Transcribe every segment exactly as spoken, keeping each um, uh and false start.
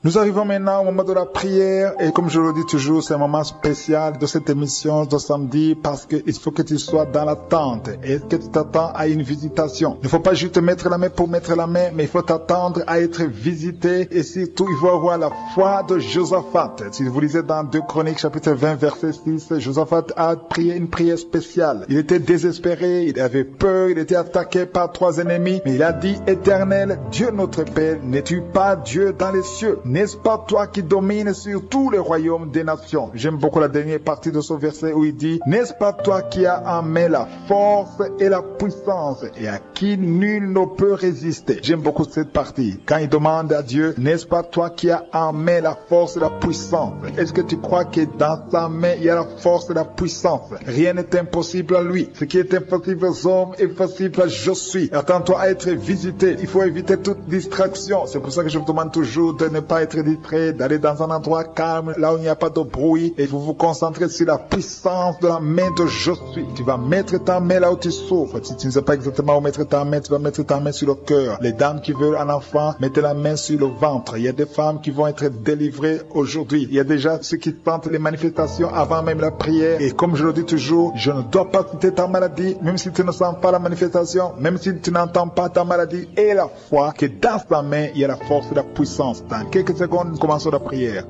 Nous arrivons maintenant au moment de la prière et comme je le dis toujours, c'est un moment spécial de cette émission de samedi parce qu'il faut que tu sois dans l'attente et que tu t'attends à une visitation. Il ne faut pas juste mettre la main pour mettre la main, mais il faut t'attendre à être visité et surtout il faut avoir la foi de Josaphat. Si vous lisez dans deux Chroniques chapitre vingt verset six, Josaphat a prié une prière spéciale. Il était désespéré, il avait peur, il était attaqué par trois ennemis, mais il a dit « Éternel, Dieu notre Père, n'es-tu pas Dieu dans les cieux ? N'est-ce pas toi qui domines sur tous les royaumes des nations ?» J'aime beaucoup la dernière partie de ce verset où il dit « N'est-ce pas toi qui as en main la force et la puissance et à qui nul ne peut résister ?» J'aime beaucoup cette partie. Quand il demande à Dieu « N'est-ce pas toi qui as en main la force et la puissance ?» Est-ce que tu crois que dans sa main il y a la force et la puissance? Rien n'est impossible à lui. Ce qui est impossible aux hommes est possible à je suis. Attends-toi à être visité. Il faut éviter toute distraction. C'est pour ça que je vous demande toujours de ne pas être distrait, d'aller dans un endroit calme, là où il n'y a pas de bruit, et vous vous concentrer sur la puissance de la main de je suis. Tu vas mettre ta main là où tu souffres. Si tu ne sais pas exactement où mettre ta main, tu vas mettre ta main sur le cœur. Les dames qui veulent un enfant, mettez la main sur le ventre. Il y a des femmes qui vont être délivrées aujourd'hui. Il y a déjà ceux qui tentent les manifestations avant même la prière. Et comme je le dis toujours, je ne dois pas quitter ta maladie, même si tu ne sens pas la manifestation, même si tu n'entends pas ta maladie, et la foi que dans ta main, il y a la force et la puissance. Dans quelques secondes, nous commençons la prière.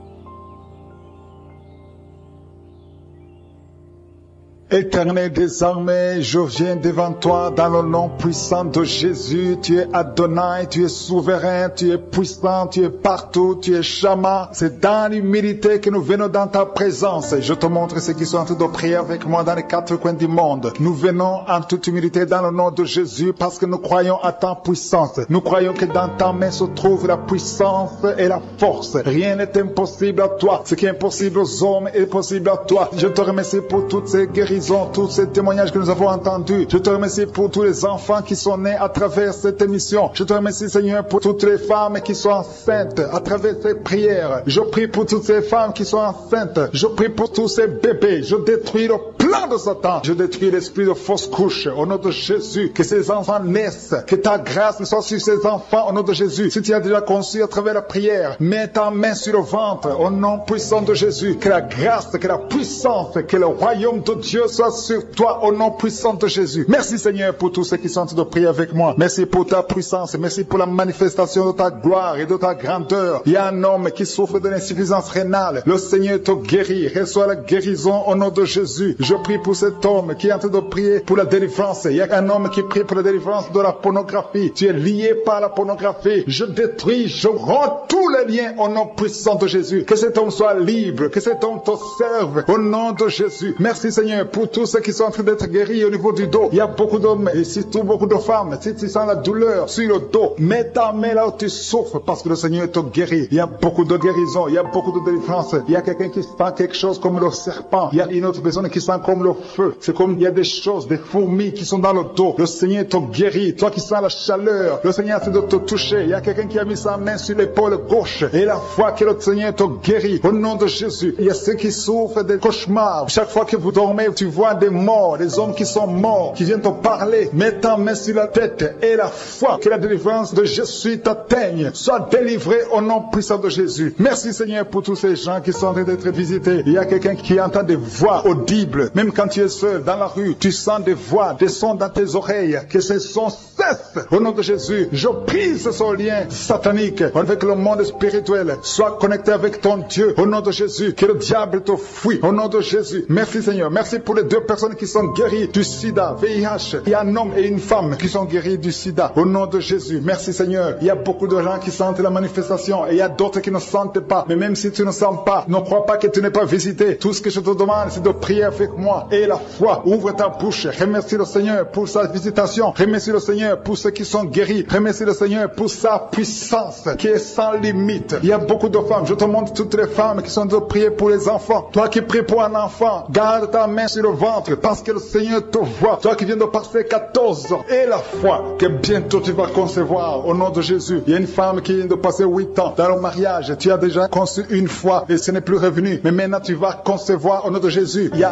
Éternel, désormais, je viens devant toi dans le nom puissant de Jésus. Tu es Adonai, tu es souverain, tu es puissant, tu es partout, tu es Shama. C'est dans l'humilité que nous venons dans ta présence. Je te montre ceux qui sont en train de prier avec moi dans les quatre coins du monde. Nous venons en toute humilité dans le nom de Jésus parce que nous croyons à ta puissance. Nous croyons que dans ta main se trouve la puissance et la force. Rien n'est impossible à toi. Ce qui est impossible aux hommes est possible à toi. Je te remercie pour toutes ces guérisons, tous ces témoignages que nous avons entendus. Je te remercie pour tous les enfants qui sont nés à travers cette émission. Je te remercie, Seigneur, pour toutes les femmes qui sont enceintes à travers ces prières. Je prie pour toutes ces femmes qui sont enceintes. Je prie pour tous ces bébés. Je détruis le plan de Satan. Je détruis l'esprit de fausse couche au nom de Jésus. Que ces enfants naissent. Que ta grâce soit sur ces enfants au nom de Jésus. Si tu as déjà conçu à travers la prière, mets ta main sur le ventre au nom puissant de Jésus. Que la grâce, que la puissance, que le royaume de Dieu soit sur toi au nom puissant de Jésus. Merci Seigneur pour tous ceux qui sont en train de prier avec moi. Merci pour ta puissance. Merci pour la manifestation de ta gloire et de ta grandeur. Il y a un homme qui souffre de l'insuffisance rénale. Le Seigneur te guérit. Reçois la guérison au nom de Jésus. Je prie pour cet homme qui est en train de prier pour la délivrance. Il y a un homme qui prie pour la délivrance de la pornographie. Tu es lié par la pornographie. Je détruis, je rends tous les liens au nom puissant de Jésus. Que cet homme soit libre. Que cet homme te serve au nom de Jésus. Merci Seigneur pour tous ceux qui sont en train d'être guéris au niveau du dos. Il y a beaucoup d'hommes et surtout beaucoup de femmes. Si tu sens la douleur sur le dos, mets ta main là où tu souffres parce que le Seigneur te guérit. Il y a beaucoup de guérisons, il y a beaucoup de délivrance. Il y a quelqu'un qui sent quelque chose comme le serpent. Il y a une autre personne qui sent comme le feu. C'est comme il y a des choses, des fourmis qui sont dans le dos. Le Seigneur te guérit. Toi qui sens la chaleur, le Seigneur essaie de te toucher. Il y a quelqu'un qui a mis sa main sur l'épaule gauche et la foi que le Seigneur te guérit. Au nom de Jésus, il y a ceux qui souffrent des cauchemars. Chaque fois que vous dormez, tu vois des morts, des hommes qui sont morts, qui viennent te parler. Mets ta main sur la tête et la foi que la délivrance de Jésus t'atteigne. Sois délivré au nom puissant de Jésus. Merci Seigneur pour tous ces gens qui sont en train d'être visités. Il y a quelqu'un qui entend des voix audibles. Même quand tu es seul dans la rue, tu sens des voix, des sons dans tes oreilles. Que ces sons cessent au nom de Jésus. Je brise ce lien satanique avec le monde spirituel. Sois connecté avec ton Dieu au nom de Jésus. Que le diable te fuit au nom de Jésus. Merci Seigneur. Merci pour les deux personnes qui sont guéries du sida, V I H. Il y a un homme et une femme qui sont guéris du sida au nom de Jésus. Merci Seigneur. Il y a beaucoup de gens qui sentent la manifestation et il y a d'autres qui ne sentent pas. Mais même si tu ne sens pas, ne crois pas que tu n'es pas visité. Tout ce que je te demande, c'est de prier avec moi et la foi. Ouvre ta bouche. Remercie le Seigneur pour sa visitation. Remercie le Seigneur pour ceux qui sont guéris. Remercie le Seigneur pour sa puissance qui est sans limite. Il y a beaucoup de femmes. Je te montre toutes les femmes qui sont de prier pour les enfants. Toi qui pries pour un enfant, garde ta main sur le ventre parce que le Seigneur te voit. Toi qui viens de passer quatorze ans et la foi que bientôt tu vas concevoir au nom de Jésus. Il y a une femme qui vient de passer huit ans dans le mariage. Tu as déjà conçu une fois et ce n'est plus revenu. Mais maintenant tu vas concevoir au nom de Jésus. Il y a un couple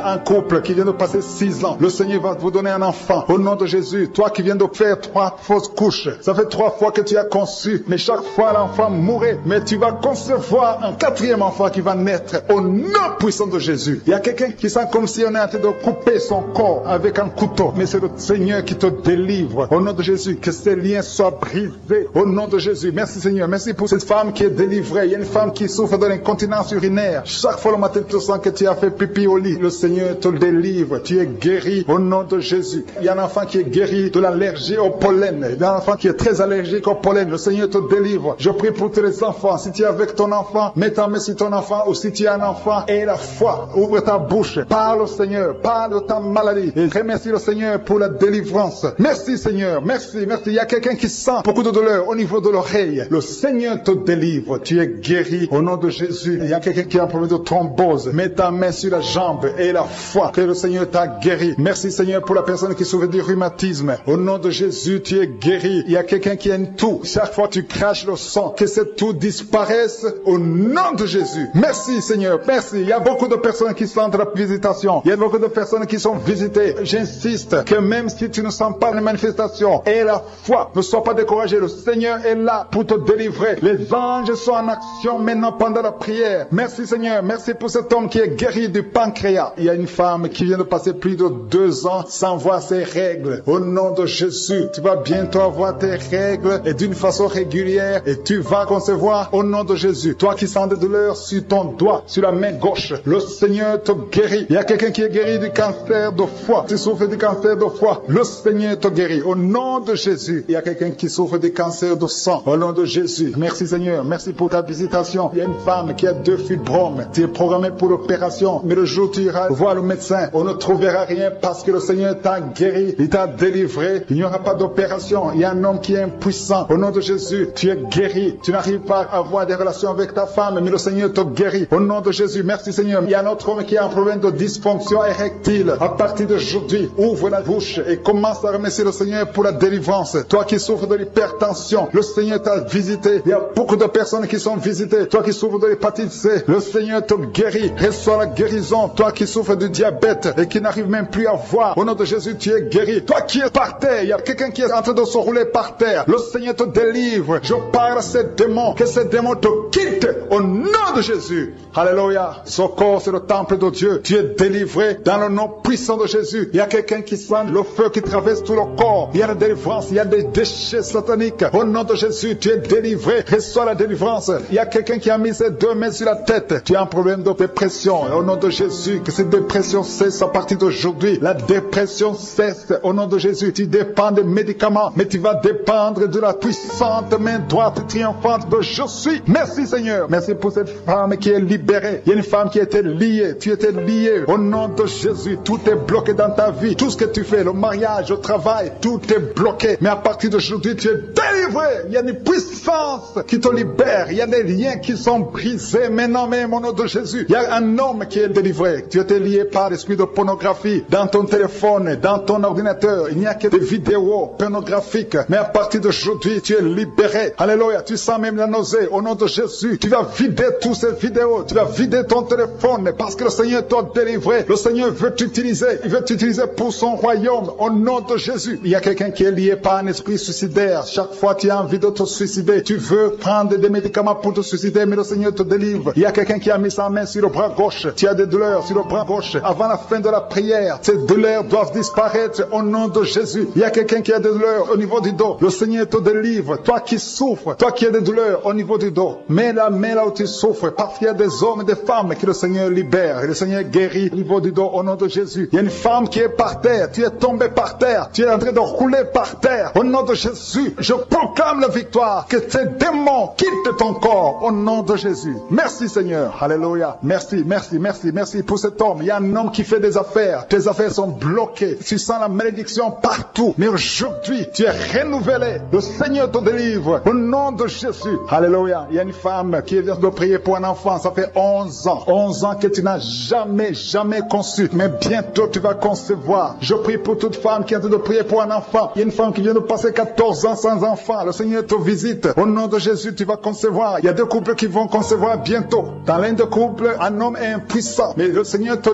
couple qui vient de passer six ans, le Seigneur va vous donner un enfant. Au nom de Jésus, toi qui viens de faire trois fausses couches, ça fait trois fois que tu as conçu, mais chaque fois l'enfant mourait, mais tu vas concevoir un quatrième enfant qui va naître au nom puissant de Jésus. Il y a quelqu'un qui sent comme si on est en train de couper son corps avec un couteau, mais c'est le Seigneur qui te délivre. Au nom de Jésus, que ces liens soient brisés. Au nom de Jésus, merci Seigneur, merci pour cette femme qui est délivrée. Il y a une femme qui souffre de l'incontinence urinaire. Chaque fois le matin tu sens que tu as fait pipi au lit, le Seigneur te délivre. Tu es guéri au nom de Jésus. Il y a un enfant qui est guéri de l'allergie au pollen. Il y a un enfant qui est très allergique au pollen. Le Seigneur te délivre. Je prie pour tous les enfants. Si tu es avec ton enfant, mets ta main sur ton enfant, ou si tu as un enfant, aie la foi. Ouvre ta bouche. Parle au Seigneur. Parle de ta maladie. Et remercie le Seigneur pour la délivrance. Merci Seigneur. Merci, merci. Il y a quelqu'un qui sent beaucoup de douleur au niveau de l'oreille. Le Seigneur te délivre. Tu es guéri au nom de Jésus. Il y a quelqu'un qui a un problème de thrombose. Mets ta main sur la jambe et la foi que le Seigneur t'a guéri. Merci Seigneur pour la personne qui souffre du rhumatisme. Au nom de Jésus, tu es guéri. Il y a quelqu'un qui a une toux. Chaque fois tu craches le sang, que cette toux disparaisse au nom de Jésus. Merci Seigneur, merci. Il y a beaucoup de personnes qui sentent la visitation. Il y a beaucoup de personnes qui sont visitées. J'insiste que même si tu ne sens pas les manifestations, aie la foi. Ne sois pas découragé. Le Seigneur est là pour te délivrer. Les anges sont en action maintenant pendant la prière. Merci Seigneur, merci pour cet homme qui est guéri du pancréas. Il y a une femme qui vient de passer plus de deux ans sans voir ses règles. Au nom de Jésus, tu vas bientôt avoir tes règles et d'une façon régulière et tu vas concevoir au nom de Jésus. Toi qui sens des douleurs sur ton doigt, sur la main gauche, le Seigneur te guérit. Il y a quelqu'un qui est guéri du cancer de foie. Tu souffres du cancer de foie, le Seigneur te guérit. Au nom de Jésus, il y a quelqu'un qui souffre du cancer de sang. Au nom de Jésus, merci Seigneur, merci pour ta visitation. Il y a une femme qui a deux fibromes. Tu es programmé pour l'opération, mais le jour où tu iras voir le médecin, on ne trouvera rien parce que le Seigneur t'a guéri, il t'a délivré. Il n'y aura pas d'opération. Il y a un homme qui est impuissant. Au nom de Jésus, tu es guéri. Tu n'arrives pas à avoir des relations avec ta femme, mais le Seigneur te guérit. Au nom de Jésus, merci Seigneur. Il y a un autre homme qui a un problème de dysfonction érectile. À partir d'aujourd'hui, ouvre la bouche et commence à remercier le Seigneur pour la délivrance. Toi qui souffres de l'hypertension, le Seigneur t'a visité. Il y a beaucoup de personnes qui sont visitées. Toi qui souffres de l'hépatite C, le Seigneur te guérit. Reçois la guérison. Toi qui souffres du diabète et qui n'arrive même plus à voir, au nom de Jésus, tu es guéri. Toi qui es par terre, il y a quelqu'un qui est en train de se rouler par terre. Le Seigneur te délivre. Je parle à ces démons, que ces démons te quittent au nom de Jésus. Alléluia. Ce corps, c'est le temple de Dieu. Tu es délivré dans le nom puissant de Jésus. Il y a quelqu'un qui sent le feu qui traverse tout le corps. Il y a la délivrance, il y a des déchets sataniques. Au nom de Jésus, tu es délivré. Reçois la délivrance. Il y a quelqu'un qui a mis ses deux mains sur la tête. Tu as un problème de dépression. Au nom de Jésus, que cette dépression cesse à partir d'aujourd'hui. La dépression cesse au nom de Jésus. Tu dépends des médicaments, mais tu vas dépendre de la puissante main droite triomphante de Je suis. Merci Seigneur. Merci pour cette femme qui est libérée. Il y a une femme qui était liée. Tu étais liée. Au nom de Jésus, tout est bloqué dans ta vie. Tout ce que tu fais, le mariage, le travail, tout est bloqué. Mais à partir d'aujourd'hui, tu es délivré. Il y a une puissance qui te libère. Il y a des liens qui sont brisés maintenant même au nom de Jésus. Il y a un homme qui est délivré. Tu étais lié par l'esprit de pornographie dans ton téléphone, dans ton ordinateur. Il n'y a que des vidéos pornographiques. Mais à partir d'aujourd'hui, tu es libéré. Alléluia. Tu sens même la nausée. Au nom de Jésus, tu vas vider toutes ces vidéos. Tu vas vider ton téléphone parce que le Seigneur t'a délivré. Le Seigneur veut t'utiliser. Il veut t'utiliser pour son royaume. Au nom de Jésus. Il y a quelqu'un qui est lié par un esprit suicidaire. Chaque fois tu as envie de te suicider, tu veux prendre des médicaments pour te suicider, mais le Seigneur te délivre. Il y a quelqu'un qui a mis sa main sur le bras gauche. Tu as des douleurs sur le bras gauche. Avant la fin de la prière, ces douleurs doivent disparaître au nom de Jésus. Il y a quelqu'un qui a des douleurs au niveau du dos. Le Seigneur te délivre. Toi qui souffres, toi qui as des douleurs au niveau du dos, mets la main là où tu souffres, parce qu'il y a des hommes et des femmes que le Seigneur libère. Et le Seigneur guérit au niveau du dos au nom de Jésus. Il y a une femme qui est par terre. Tu es tombé par terre. Tu es en train de rouler par terre. Au nom de Jésus, je proclame la victoire. Que ces démons quittent ton corps au nom de Jésus. Merci Seigneur. Alléluia. Merci, merci, merci, merci pour cet homme. Il y a un homme qui fait des affaires. Tes affaires sont bloquées. Tu sens la malédiction partout. Mais aujourd'hui, tu es renouvelé. Le Seigneur te délivre au nom de Jésus. Alléluia. Il y a une femme qui vient de prier pour un enfant. Ça fait onze ans. onze ans que tu n'as jamais, jamais conçu. Mais bientôt tu vas concevoir. Je prie pour toute femme qui est en train de prier pour un enfant. Il y a une femme qui vient de passer quatorze ans sans enfant. Le Seigneur te visite. Au nom de Jésus, tu vas concevoir. Il y a deux couples qui vont concevoir bientôt. Dans l'un des couples, un homme est impuissant. Mais le Seigneur te libère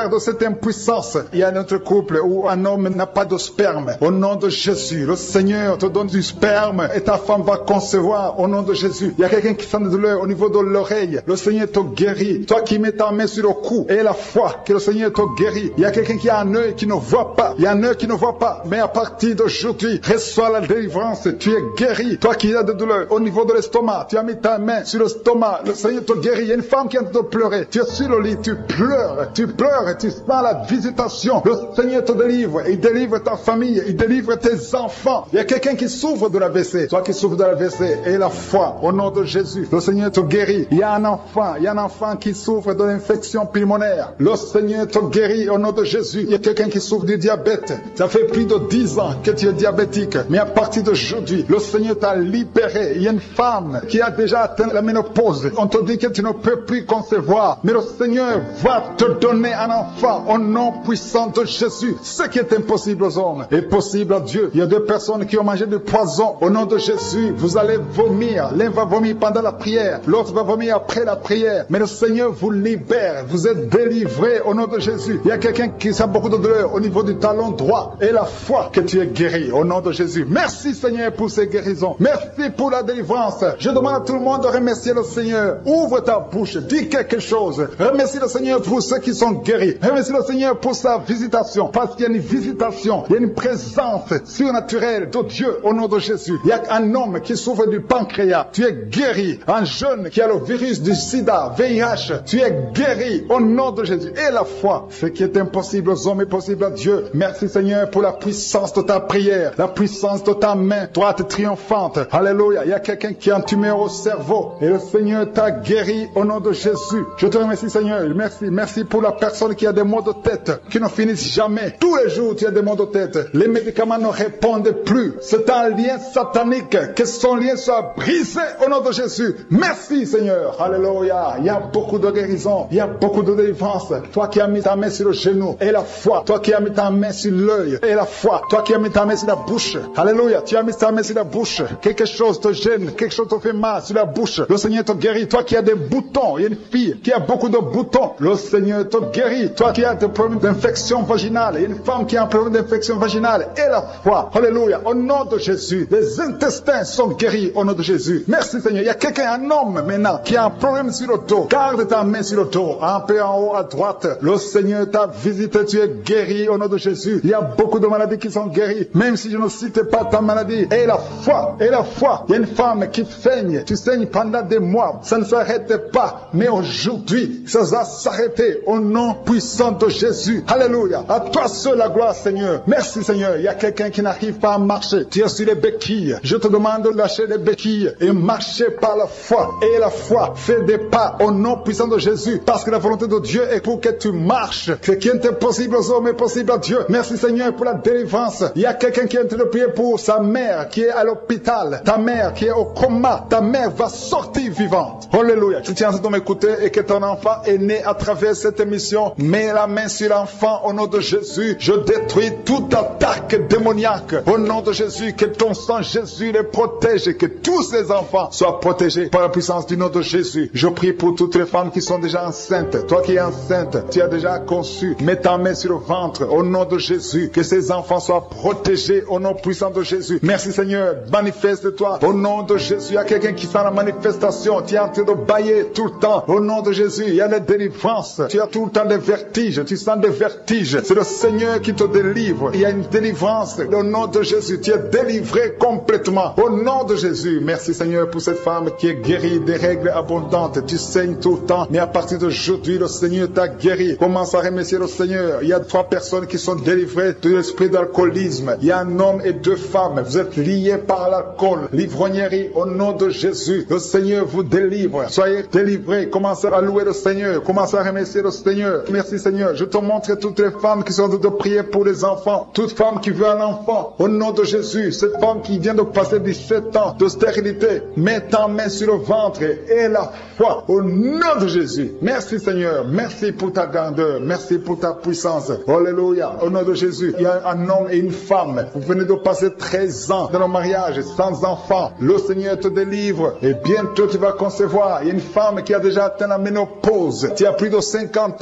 libère de cette impuissance. Il y a notre couple où un homme n'a pas de sperme. Au nom de Jésus, le Seigneur te donne du sperme et ta femme va concevoir au nom de Jésus. Il y a quelqu'un qui sent de douleur au niveau de l'oreille. Le Seigneur te guérit. Toi qui mets ta main sur le cou et la foi que le Seigneur te guérit. Il y a quelqu'un qui a un œil qui ne voit pas. Il y a un œil qui ne voit pas. Mais à partir d'aujourd'hui, reçois la délivrance. Tu es guéri. Toi qui as de douleur au niveau de l'estomac, tu as mis ta main sur l'estomac. Le Seigneur te guérit. Il y a une femme qui est en train de pleurer. Tu es sur le lit, tu pleures. Tu pleures et tu sens la visitation. Le Seigneur te délivre. Il délivre ta famille. Il délivre tes enfants. Il y a quelqu'un qui souffre de l'A V C. Toi qui souffres de l'A V C et la foi au nom de Jésus. Le Seigneur te guérit. Il y a un enfant. Il y a un enfant qui souffre de l'infection pulmonaire. Le Seigneur te guérit au nom de Jésus. Il y a quelqu'un qui souffre du diabète. Ça fait plus de dix ans que tu es diabétique. Mais à partir d'aujourd'hui, le Seigneur t'a libéré. Il y a une femme qui a déjà atteint la ménopause. On te dit que tu ne peux plus concevoir. Mais le Seigneur va te donner un enfant au nom puissant de Jésus. Ce qui est impossible aux hommes est possible à Dieu. Il y a deux personnes qui ont mangé du poison. Au nom de Jésus, vous allez vomir. L'un va vomir pendant la prière. L'autre va vomir après la prière. Mais le Seigneur vous libère. Vous êtes délivrés au nom de Jésus. Il y a quelqu'un qui sent beaucoup de douleur au niveau du talon droit. Et la foi que tu es guéri au nom de Jésus. Merci Seigneur pour ces guérisons. Merci pour la délivrance. Je demande à tout le monde de remercier le Seigneur. Ouvre ta bouche. Dis quelque chose. Remercie le Seigneur pour ceux qui sont guéris. Remercie le Seigneur pour sa visitation. Parce qu'il y a une visitation. Il y a une présence surnaturelle de Dieu au nom de Jésus. Il y a un homme qui souffre du pancréas. Tu es guéri. Un jeune qui a le virus du sida, V I H. Tu es guéri au nom de Jésus. Et la foi, ce qui est impossible aux hommes est possible à Dieu. Merci Seigneur pour la puissance de ta prière, la puissance de ta main droite triomphante. Alléluia. Il y a quelqu'un qui a un tumeur au cerveau et le Seigneur t'a guéri au nom de Jésus. Je te remercie Seigneur. Merci. Merci pour la personne qui a des maux de tête qui ne finissent jamais. Tous les jours tu as des maux de tête. Les médicaments ne répondent plus. C'est un lien satanique. Que son lien soit brisé au nom de Jésus. Merci Seigneur. Alléluia. Il y a beaucoup de guérison. Il y a beaucoup de délivrance. Toi qui as mis ta main sur le genou et la foi. Toi qui as mis ta main sur l'œil et la foi. Toi qui as mis ta main sur la bouche. Alléluia. Tu as mis ta main sur la bouche. Quelque chose te gêne. Quelque chose te fait mal sur la bouche. Le Seigneur te guérit. Toi qui as des boutons. Il y a une fille qui a beaucoup de boutons. Le Seigneur te guérit. Toi qui as des problèmes d'infection vaginale. Il y a une femme qui a un problème d'infection vaginale. Et la foi. Alléluia. Au nom de Jésus. Les intestins sont guéris au nom de Jésus. Merci Seigneur. Il y a quelqu'un, un homme maintenant, qui a un problème sur le dos. Garde ta main sur le dos. Un peu en haut à droite. Le Seigneur t'a visité. Tu es guéri au nom de Jésus. Il y a beaucoup de maladies qui sont guéries. Même si je ne cite pas ta maladie. Et la foi. Et la foi. Il y a une femme qui saigne. Tu saignes pendant des mois. Ça ne s'arrête pas. Mais aujourd'hui, ça va s'arrêter au nom puissant de Jésus. Alléluia. À toi seul la gloire Seigneur. Merci Seigneur. Il y a quelqu'un qui n'arrive pas à marcher. Tu es sur les béquilles. Je te demande de lâcher les béquilles et marcher par la foi. Et la foi fait des pas au nom puissant de Jésus. Parce que la volonté de Dieu est pour que tu marches. Ce qui est impossible aux hommes est possible à Dieu. Merci Seigneur pour la délivrance. Il y a quelqu'un qui est en train de prier pour sa mère qui est à l'hôpital. Ta mère qui est au coma. Ta mère va sortir vivante. Alléluia. Tu tiens en train de m'écouter et que ton enfant est né à travers cette émission. Mets la main sur l'enfant au nom de Jésus. Je détruis toute attaque démoniaque. Au nom de Jésus, que ton sang Jésus les protège et que tous ces enfants soient protégés par la puissance du nom de Jésus. Je prie pour toutes les femmes qui sont déjà enceintes. Toi qui es enceinte, tu as déjà conçu. Mets ta main sur le ventre au nom de Jésus. Que ces enfants soient protégés au nom puissant de Jésus. Merci Seigneur. Manifeste-toi au nom de Jésus. Il y a quelqu'un qui sent la manifestation. Tu es en train de bailler tout le temps. Au nom de Jésus, il y a la délivrance. Tu as tout le temps des vertiges. Tu sens des vertiges. C'est le Seigneur qui te délivre. Il y a une délivrance. Au nom de Jésus, tu es délivré complètement. Au nom de Jésus. Merci Seigneur pour cette femme qui est guérie des règles abondantes. Tu saignes tout le temps. Mais à partir d'aujourd'hui, le Seigneur t'a guéri. Commence à remercier le Seigneur. Il y a trois personnes qui sont délivrées de l'esprit d'alcoolisme. Il y a un homme et deux femmes. Vous êtes liés par l'alcool. L'ivrognerie au nom de Jésus. Le Seigneur vous délivre. Soyez délivrés. Commencez à louer le Seigneur. Commencez à remercier le Seigneur. Merci Seigneur. Je te montre toutes les femmes qui sont en train de prier pour les enfants. Toute femme qui veut un enfant. Au nom de Jésus. Cette femme qui vient de passer dix-sept ans de stérilité. Mets ta main sur le ventre et la foi. Au nom de Jésus. Merci Seigneur. Merci pour ta grandeur. Merci pour ta puissance. Alléluia. Au nom de Jésus. Il y a un homme et une femme. Vous venez de passer treize ans dans le mariage sans enfant. Le Seigneur te délivre. Et bientôt tu vas concevoir. Il y a une femme qui a déjà atteint la ménopause. Tu as plus de cinquante ans. Et tu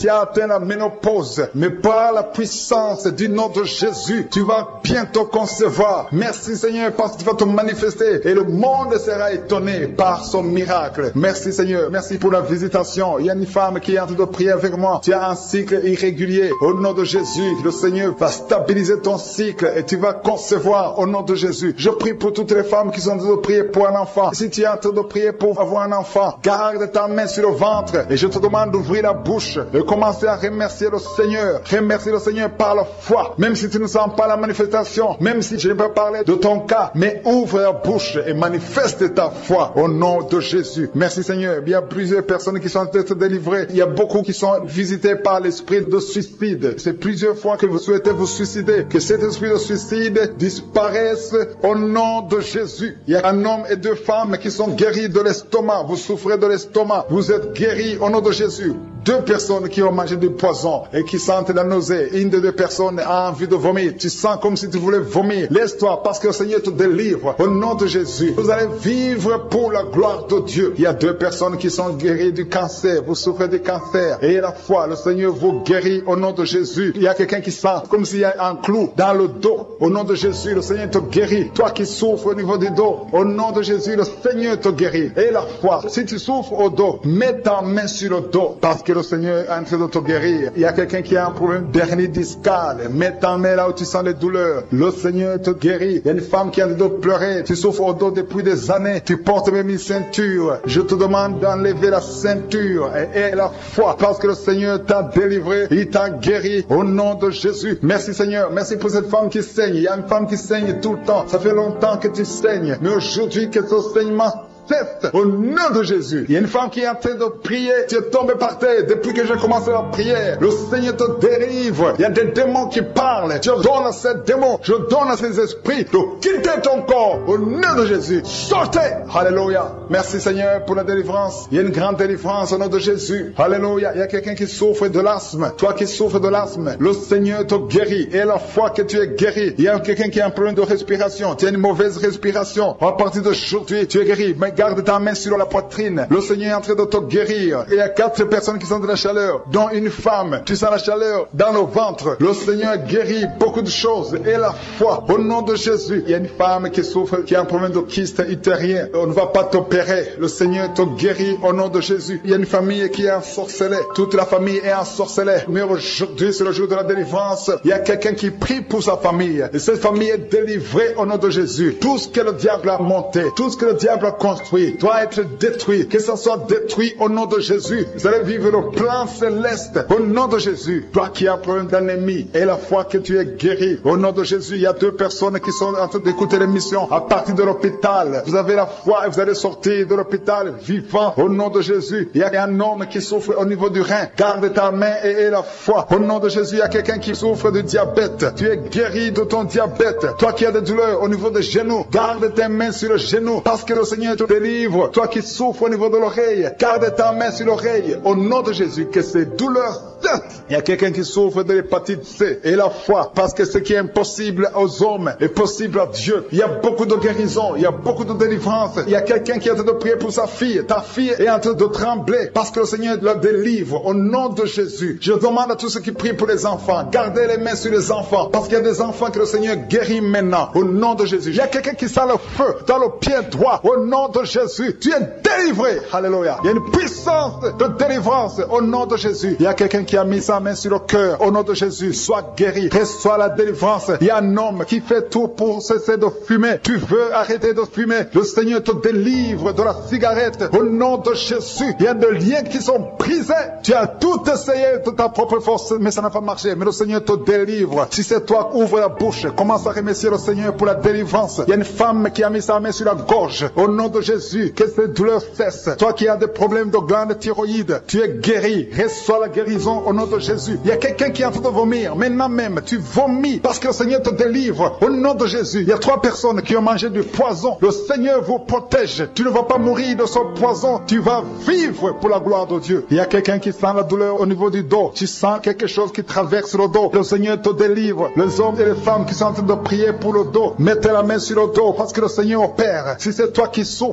qui a atteint la ménopause, mais par la puissance du nom de Jésus, tu vas bientôt concevoir. Merci Seigneur parce que tu vas te manifester et le monde sera étonné par son miracle. Merci Seigneur, merci pour la visitation. Il y a une femme qui est en train de prier avec moi. Tu as un cycle irrégulier. Au nom de Jésus, le Seigneur va stabiliser ton cycle et tu vas concevoir au nom de Jésus. Je prie pour toutes les femmes qui sont en train de prier pour un enfant. Si tu es en train de prier pour avoir un enfant, garde ta main sur le ventre et je te demande d'ouvrir la bouche et commencer à remercier le Seigneur. Remercier le Seigneur par la foi. Même si tu ne sens pas la manifestation, même si je ne peux pas parler de ton cas, mais ouvre la bouche et manifeste ta foi au nom de Jésus. Merci Seigneur. Il y a plusieurs personnes qui sont en train d'être délivrées. Il y a beaucoup qui sont visités par l'esprit de suicide. C'est plusieurs fois que vous souhaitez vous suicider. Que cet esprit de suicide disparaisse au nom de Jésus. Il y a un homme et deux femmes qui sont guéris de l'estomac. Vous souffrez de l'estomac. Vous êtes guéris au nom de Jésus. Deux personnes qui ont mangé du poison et qui sentent la nausée. Une des deux personnes a envie de vomir. Tu sens comme si tu voulais vomir. Laisse-toi parce que le Seigneur te délivre au nom de Jésus. Vous allez vivre pour la gloire de Dieu. Il y a deux personnes qui sont guéries du cancer. Vous souffrez du cancer. Et la foi, le Seigneur vous guérit au nom de Jésus. Il y a quelqu'un qui sent comme s'il y a un clou dans le dos. Au nom de Jésus, le Seigneur te guérit. Toi qui souffres au niveau du dos, au nom de Jésus, le Seigneur te guérit. Et la foi, si tu souffres au dos, mets ta main sur le dos parce que le Seigneur est en train de te guérir. Il y a quelqu'un qui a un problème d'hernie discale. Mets ta main là où tu sens les douleurs. Le Seigneur te guérit. Il y a une femme qui a en train de pleurer. Tu souffres au dos depuis des années. Tu portes même une ceinture. Je te demande d'enlever la ceinture et, et la foi parce que le Seigneur t'a délivré. Il t'a guéri au nom de Jésus. Merci Seigneur. Merci pour cette femme qui saigne. Il y a une femme qui saigne tout le temps. Ça fait longtemps que tu saignes. Mais aujourd'hui que ce saignement cesse au nom de Jésus. Il y a une femme qui est en train de prier. Tu es tombé par terre depuis que j'ai commencé la prière. Le Seigneur te délivre. Il y a des démons qui parlent. Je donne à ces démons, je donne à ces esprits de quitter ton corps au nom de Jésus. Sortez. Alléluia. Merci Seigneur pour la délivrance. Il y a une grande délivrance au nom de Jésus. Alléluia. Il y a quelqu'un qui souffre de l'asthme. Toi qui souffres de l'asthme, le Seigneur te guérit. Et la fois que tu es guéri, il y a quelqu'un qui a un problème de respiration. Tu as une mauvaise respiration. À partir d'aujourd'hui, tu es guéri. Mais garde ta main sur la poitrine. Le Seigneur est en train de te guérir. Il y a quatre personnes qui sont de la chaleur, dont une femme. Tu sens la chaleur dans le ventre. Le Seigneur guérit beaucoup de choses. Et la foi, au nom de Jésus. Il y a une femme qui souffre, qui a un problème de kyste utérien. On ne va pas t'opérer. Le Seigneur te guérit au nom de Jésus. Il y a une famille qui est ensorcelée. Toute la famille est ensorcelée. Mais aujourd'hui, c'est le jour de la délivrance. Il y a quelqu'un qui prie pour sa famille. Et cette famille est délivrée au nom de Jésus. Tout ce que le diable a monté, tout ce que le diable a construit, doit être détruit, que ça soit détruit au nom de Jésus. Vous allez vivre le plan céleste au nom de Jésus. Toi qui as un problème d'ennemi et la foi que tu es guéri au nom de Jésus. Il y a deux personnes qui sont en train d'écouter l'émission à partir de l'hôpital. Vous avez la foi et vous allez sortir de l'hôpital vivant au nom de Jésus. Il y a un homme qui souffre au niveau du rein. Garde ta main et, et la foi au nom de Jésus. Il y a quelqu'un qui souffre de diabète. Tu es guéri de ton diabète. Toi qui as des douleurs au niveau des genoux, garde tes mains sur le genou parce que le Seigneur te délivre. Toi qui souffres au niveau de l'oreille, garde ta main sur l'oreille au nom de Jésus, que ces douleurs cessent. Il y a quelqu'un qui souffre de l'hépatite C et la foi, parce que ce qui est impossible aux hommes est possible à Dieu. Il y a beaucoup de guérison, il y a beaucoup de délivrance. Il y a quelqu'un qui est en train de prier pour sa fille. Ta fille est en train de trembler parce que le Seigneur la délivre au nom de Jésus. Je demande à tous ceux qui prient pour les enfants, gardez les mains sur les enfants, parce qu'il y a des enfants que le Seigneur guérit maintenant au nom de Jésus. Il y a quelqu'un qui sent le feu dans le pied droit au nom de Jésus. Tu es délivré. Alléluia. Il y a une puissance de délivrance au nom de Jésus. Il y a quelqu'un qui a mis sa main sur le cœur au nom de Jésus. Sois guéri. Reçois la délivrance. Il y a un homme qui fait tout pour cesser de fumer. Tu veux arrêter de fumer. Le Seigneur te délivre de la cigarette au nom de Jésus. Il y a des liens qui sont brisés. Tu as tout essayé de ta propre force, mais ça n'a pas marché. Mais le Seigneur te délivre. Si c'est toi, ouvre la bouche. Commence à remercier le Seigneur pour la délivrance. Il y a une femme qui a mis sa main sur la gorge au nom de Jésus. Que ces douleurs cessent. Toi qui as des problèmes de glande thyroïde, tu es guéri. Reçois la guérison au nom de Jésus. Il y a quelqu'un qui est en train de vomir. Maintenant même, tu vomis parce que le Seigneur te délivre au nom de Jésus. Il y a trois personnes qui ont mangé du poison. Le Seigneur vous protège. Tu ne vas pas mourir de ce poison. Tu vas vivre pour la gloire de Dieu. Il y a quelqu'un qui sent la douleur au niveau du dos. Tu sens quelque chose qui traverse le dos. Le Seigneur te délivre. Les hommes et les femmes qui sont en train de prier pour le dos, mettez la main sur le dos parce que le Seigneur opère. Si c'est toi qui souffres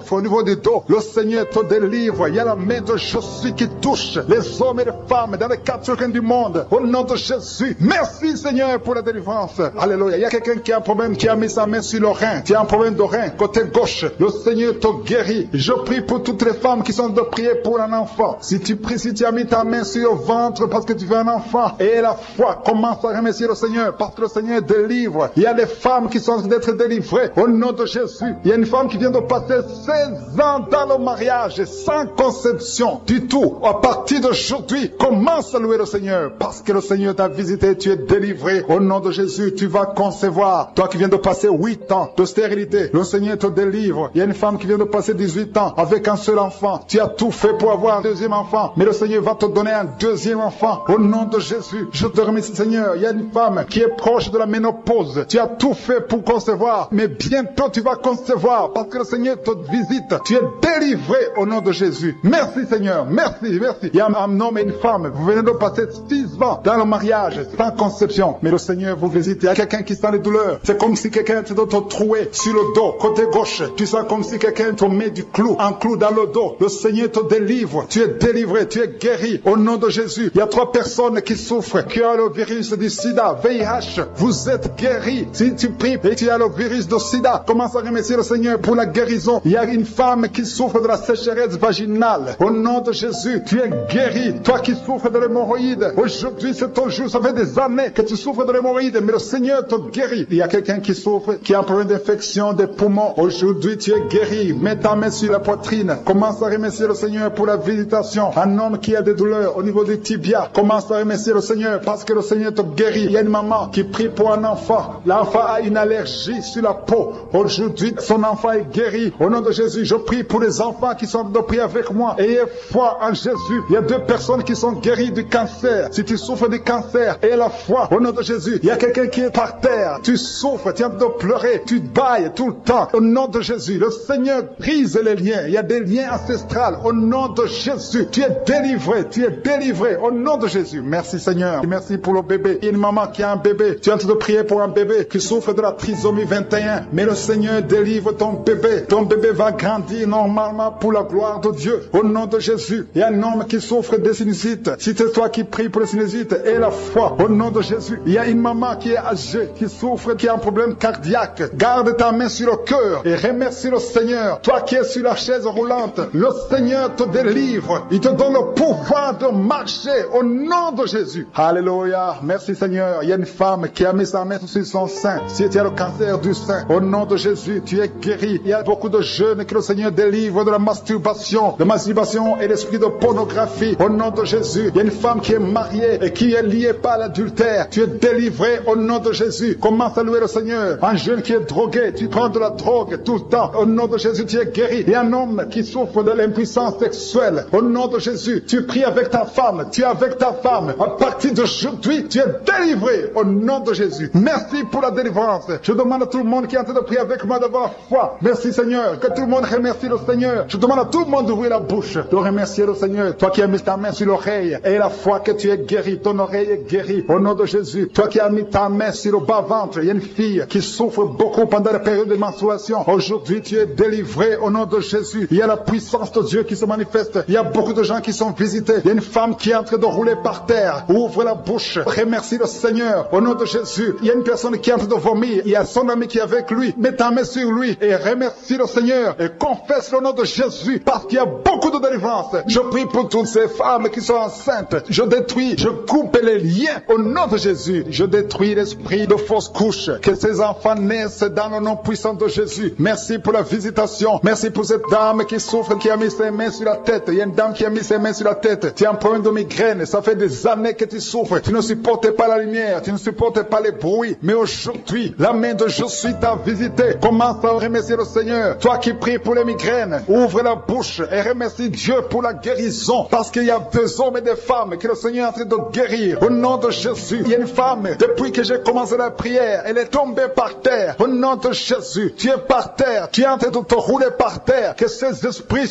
souffre au niveau du dos, le Seigneur te délivre. Il y a la main de Jésus qui touche les hommes et les femmes dans les quatre coins du monde. Au nom de Jésus. Merci Seigneur pour la délivrance. Alléluia. Il y a quelqu'un qui a un problème, qui a mis sa main sur le rein. Tu as un problème de rein, côté gauche. Le Seigneur te guérit. Je prie pour toutes les femmes qui sont de prier pour un enfant. Si tu pries, si tu as mis ta main sur le ventre parce que tu veux un enfant, et la foi, commence à remercier le Seigneur parce que le Seigneur délivre. Il y a des femmes qui sont d'être délivrées au nom de Jésus. Il y a une femme qui vient de passer seize ans dans le mariage sans conception du tout. À partir d'aujourd'hui, commence à louer le Seigneur parce que le Seigneur t'a visité, tu es délivré au nom de Jésus. Tu vas concevoir. Toi qui viens de passer huit ans de stérilité, le Seigneur te délivre. Il y a une femme qui vient de passer dix-huit ans avec un seul enfant. Tu as tout fait pour avoir un deuxième enfant, mais le Seigneur va te donner un deuxième enfant au nom de Jésus. Je te remercie Seigneur. Il y a une femme qui est proche de la ménopause. Tu as tout fait pour concevoir, mais bientôt tu vas concevoir parce que le Seigneur te visite. Tu es délivré au nom de Jésus. Merci Seigneur. Merci, merci. Il y a un homme et une femme. Vous venez de passer six ans dans le mariage sans conception, mais le Seigneur vous visite. Il y a quelqu'un qui sent les douleurs. C'est comme si quelqu'un te troué sur le dos, côté gauche. Tu sens comme si quelqu'un te met du clou, un clou dans le dos. Le Seigneur te délivre. Tu es délivré, tu es guéri au nom de Jésus. Il y a trois personnes qui souffrent, qui ont le virus du sida, V I H. Vous êtes guéris. Si tu pries et tu as le virus du sida, commence à remercier le Seigneur pour la guérison. Il y a une femme qui souffre de la sécheresse vaginale. Au nom de Jésus, tu es guéri. Toi qui souffres de l'hémorroïde, aujourd'hui c'est ton jour. Ça fait des années que tu souffres de l'hémorroïde, mais le Seigneur te guérit. Il y a quelqu'un qui souffre, qui a un problème d'infection des poumons. Aujourd'hui tu es guéri. Mets ta main sur la poitrine. Commence à remercier le Seigneur pour la visitation. Un homme qui a des douleurs au niveau du tibia, commence à remercier le Seigneur parce que le Seigneur te guérit. Il y a une maman qui prie pour un enfant. L'enfant a une allergie sur la peau. Aujourd'hui, son enfant est guéri. Au nom de Jésus, je prie pour les enfants qui sont de prier avec moi. Ayez foi en Jésus. Il y a deux personnes qui sont guéries du cancer. Si tu souffres du cancer, aie la foi. Au nom de Jésus, il y a quelqu'un qui est par terre. Tu souffres, tu es en train de pleurer, tu bailles tout le temps. Au nom de Jésus, le Seigneur brise les liens. Il y a des liens ancestrales. Au nom de Jésus, tu es délivré, tu es délivré. Au nom de Jésus, merci Seigneur. Merci pour le bébé. Il y a une maman qui a un bébé. Tu es en train de prier pour un bébé qui souffre de la trisomie vingt et un. Mais le Seigneur délivre ton bébé. Ton bébé va grandir normalement pour la gloire de Dieu. Au nom de Jésus, il y a un homme qui souffre de sinusite. Si c'est toi qui pries pour les sinusites, aie la foi. Au nom de Jésus, il y a une maman qui est âgée, qui souffre, qui a un problème cardiaque. Garde ta main sur le cœur et remercie le Seigneur. Toi qui es sur la chaise roulante, le Seigneur te délivre. Il te donne le pouvoir de marcher au nom de Jésus. Alléluia. Merci Seigneur. Il y a une femme qui a mis sa main sur son sein. Si tu as le cancer du sein, au nom de Jésus, tu es guéri. Il y a beaucoup de jeunes que le Seigneur délivre de la masturbation. La masturbation et l'esprit de pornographie. Au nom de Jésus. Il y a une femme qui est mariée et qui est liée par l'adultère. Tu es délivré au nom de Jésus. Commence à louer le Seigneur. Un jeune qui est drogué, tu prends de la drogue tout le temps. Au nom de Jésus, tu es guéri. Il y a un homme qui souffre de l'impuissance sexuelle. Au nom de Jésus, tu pries avec ta femme. Tu es avec ta femme. À partir d'aujourd'hui, tu es délivré au nom de Jésus. Merci pour la délivrance. Je demande à tout le monde qui est en train de prier avec moi d'avoir foi. Merci Seigneur. Que tout le monde remercie le Seigneur. Je demande à tout le monde d'ouvrir la bouche, de remercier le Seigneur. Toi qui as mis ta main sur l'oreille et la foi que tu es guéri. Ton oreille est guérie au nom de Jésus. Toi qui as mis ta main sur le bas-ventre. Il y a une fille qui souffre beaucoup pendant la période de menstruation. Aujourd'hui, tu es délivré au nom de Jésus. Il y a la puissance de Dieu qui se manifeste. Il y a beaucoup de gens qui sont visités. Il y a une femme qui est en train de rouler par terre. Ouvre la bouche. Remercie le Seigneur au nom de Jésus. Il y a une personne qui est en train de vomir. Il y a son ami qui est avec lui. Mets ta main sur lui et remercie le Seigneur et confesse le nom de Jésus parce qu'il y a beaucoup de délivrance. Je prie pour toutes ces femmes qui sont enceintes. Je détruis, je coupe les liens au nom de Jésus. Je détruis l'esprit de fausse couche. Que ces enfants naissent dans le nom puissant de Jésus. Merci pour la visitation. Merci pour cette dame qui souffre, qui a mis ses mains sur la tête. Il y a une dame qui a mis ses mains sur la tête. Tu as un problème de migraine. Ça fait des années que tu souffres. Tu ne supportes pas la lumière. Tu ne supportes pas les bruits. Mais aujourd'hui, la main de Jésus t'a visité. Commence à remercier le Seigneur. Toi qui pries pour les migraines, ouvre la bouche et remercie Dieu pour la guérison. Parce qu'il y a des hommes et des femmes que le Seigneur est en train de guérir. Au nom de Jésus, il y a une femme, depuis que j'ai commencé la prière, elle est tombée par terre. Au nom de Jésus, tu es par terre. Tu es en train de te rouler par terre. Que ces esprits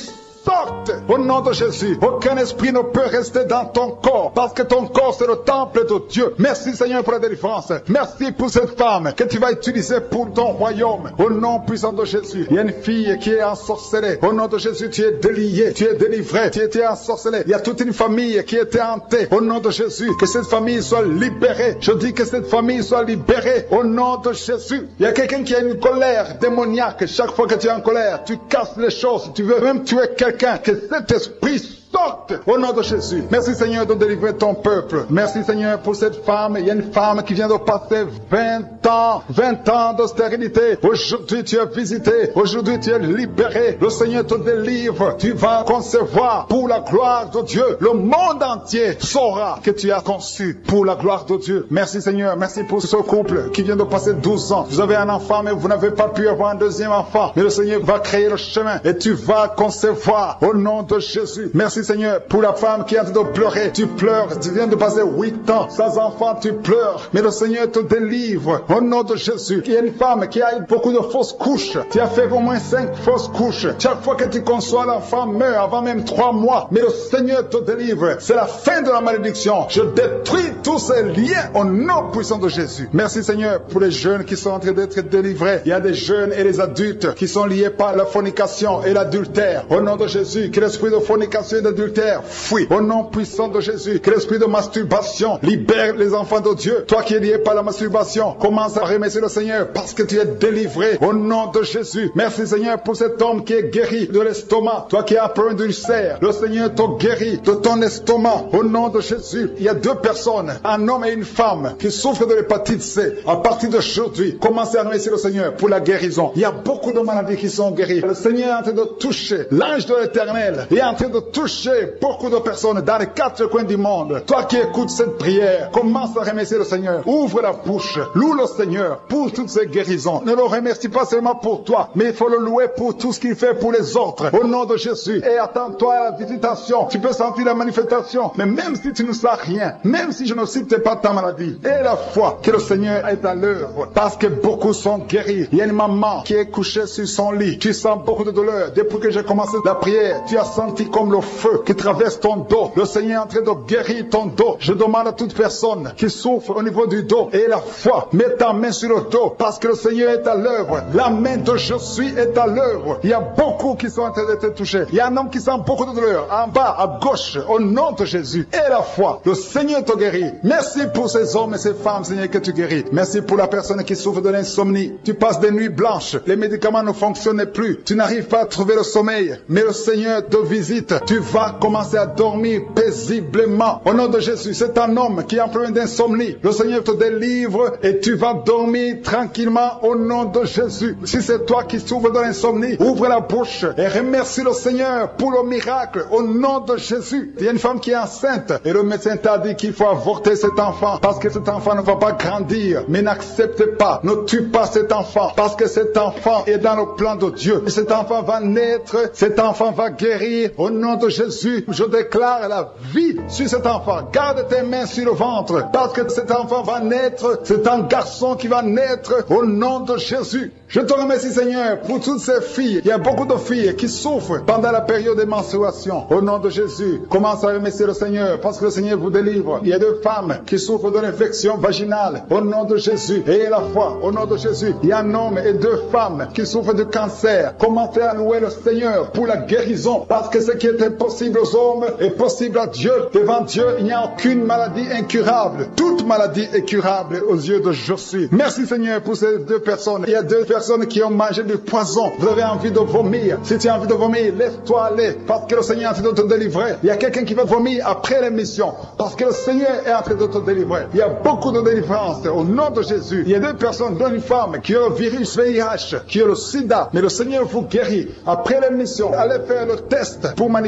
sortent au nom de Jésus. Aucun esprit ne peut rester dans ton corps parce que ton corps c'est le temple de Dieu. Merci Seigneur pour la délivrance. Merci pour cette femme que tu vas utiliser pour ton royaume. Au nom puissant de Jésus. Il y a une fille qui est ensorcelée. Au nom de Jésus, tu es délié, tu es délivré, tu étais ensorcelé. Il y a toute une famille qui était hantée. Au nom de Jésus, que cette famille soit libérée. Je dis que cette famille soit libérée. Au nom de Jésus. Il y a quelqu'un qui a une colère démoniaque. Chaque fois que tu es en colère, tu casses les choses. Tu veux même tuer quelqu'un. Que cet esprit sorte au nom de Jésus. Merci Seigneur de délivrer ton peuple. Merci Seigneur pour cette femme. Il y a une femme qui vient de passer vingt ans, vingt ans de stérilité. Aujourd'hui tu es visité. Aujourd'hui tu es libéré. Le Seigneur te délivre. Tu vas concevoir pour la gloire de Dieu. Le monde entier saura que tu as conçu pour la gloire de Dieu. Merci Seigneur. Merci pour ce couple qui vient de passer douze ans. Vous avez un enfant mais vous n'avez pas pu avoir un deuxième enfant. Mais le Seigneur va créer le chemin et tu vas concevoir au nom de Jésus. Merci Seigneur, pour la femme qui est en train de pleurer. Tu pleures, tu viens de passer huit ans sans enfant, tu pleures. Mais le Seigneur te délivre au nom de Jésus. Il y a une femme qui a eu beaucoup de fausses couches. Tu as fait au moins cinq fausses couches. Chaque fois que tu conçois, l'enfant meurt avant même trois mois. Mais le Seigneur te délivre. C'est la fin de la malédiction. Je détruis tous ces liens au nom puissant de Jésus. Merci Seigneur pour les jeunes qui sont en train d'être délivrés. Il y a des jeunes et des adultes qui sont liés par la fornication et l'adultère. Au nom de Jésus, que l'esprit de fornication et de adultère, fuis. Au nom puissant de Jésus, que l'esprit de masturbation libère les enfants de Dieu. Toi qui es lié par la masturbation, commence à remercier le Seigneur parce que tu es délivré. Au nom de Jésus, merci Seigneur pour cet homme qui est guéri de l'estomac. Toi qui as peur d'ulcère, le Seigneur te guérit de ton estomac. Au nom de Jésus, il y a deux personnes, un homme et une femme, qui souffrent de l'hépatite C. À partir d'aujourd'hui, commencez à remercier le Seigneur pour la guérison. Il y a beaucoup de maladies qui sont guéries. Le Seigneur est en train de toucher. L'ange de l'Éternel est en train de toucher beaucoup de personnes dans les quatre coins du monde. Toi qui écoutes cette prière, commence à remercier le Seigneur. Ouvre la bouche, loue le Seigneur pour toutes ces guérisons. Ne le remercie pas seulement pour toi, mais il faut le louer pour tout ce qu'il fait pour les autres. Au nom de Jésus. Et attends-toi à la visitation. Tu peux sentir la manifestation, mais même si tu ne sens rien, même si je ne cite pas ta maladie, et la foi que le Seigneur est à l'œuvre, parce que beaucoup sont guéris. Il y a une maman qui est couchée sur son lit. Tu sens beaucoup de douleur. Depuis que j'ai commencé la prière, tu as senti comme le feu qui traverse ton dos. Le Seigneur est en train de guérir ton dos. Je demande à toute personne qui souffre au niveau du dos et la foi, mets ta main sur le dos parce que le Seigneur est à l'œuvre. La main de je suis est à l'œuvre. Il y a beaucoup qui sont en train d'être touchés. Il y a un homme qui sent beaucoup de douleur en bas, à gauche, au nom de Jésus. Et la foi, le Seigneur te guérit. Merci pour ces hommes et ces femmes, Seigneur, que tu guéris. Merci pour la personne qui souffre de l'insomnie. Tu passes des nuits blanches. Les médicaments ne fonctionnent plus. Tu n'arrives pas à trouver le sommeil. Mais le Seigneur te visite. Tu vas commencer à dormir paisiblement. Au nom de Jésus, c'est un homme qui est en problème d'insomnie. Le Seigneur te délivre et tu vas dormir tranquillement au nom de Jésus. Si c'est toi qui souffres de l'insomnie, ouvre la bouche et remercie le Seigneur pour le miracle au nom de Jésus. Il y a une femme qui est enceinte et le médecin t'a dit qu'il faut avorter cet enfant parce que cet enfant ne va pas grandir. Mais n'accepte pas, ne tue pas cet enfant parce que cet enfant est dans le plan de Dieu. Et cet enfant va naître, cet enfant va guérir au nom de Jésus. Je déclare la vie sur cet enfant. Garde tes mains sur le ventre parce que cet enfant va naître. C'est un garçon qui va naître au nom de Jésus. Je te remercie Seigneur pour toutes ces filles. Il y a beaucoup de filles qui souffrent pendant la période de menstruation. Au nom de Jésus, commence à remercier le Seigneur parce que le Seigneur vous délivre. Il y a deux femmes qui souffrent de l'infection vaginale. Au nom de Jésus, ayez la foi. Au nom de Jésus, il y a un homme et deux femmes qui souffrent de cancer. Commencez à louer le Seigneur pour la guérison parce que ce qui est impossible aux hommes est possible à Dieu. Devant Dieu, il n'y a aucune maladie incurable. Toute maladie est curable aux yeux de Jésus. Merci Seigneur pour ces deux personnes. Il y a deux personnes qui ont mangé du poison. Vous avez envie de vomir. Si tu as envie de vomir, laisse-toi aller parce que le Seigneur est en train de te délivrer. Il y a quelqu'un qui va vomir après l'émission parce que le Seigneur est en train de te délivrer. Il y a beaucoup de délivrance au nom de Jésus. Il y a deux personnes, dont une femme qui a le virus V I H, qui a le sida, mais le Seigneur vous guérit. Après l'émission, allez faire le test pour manifester la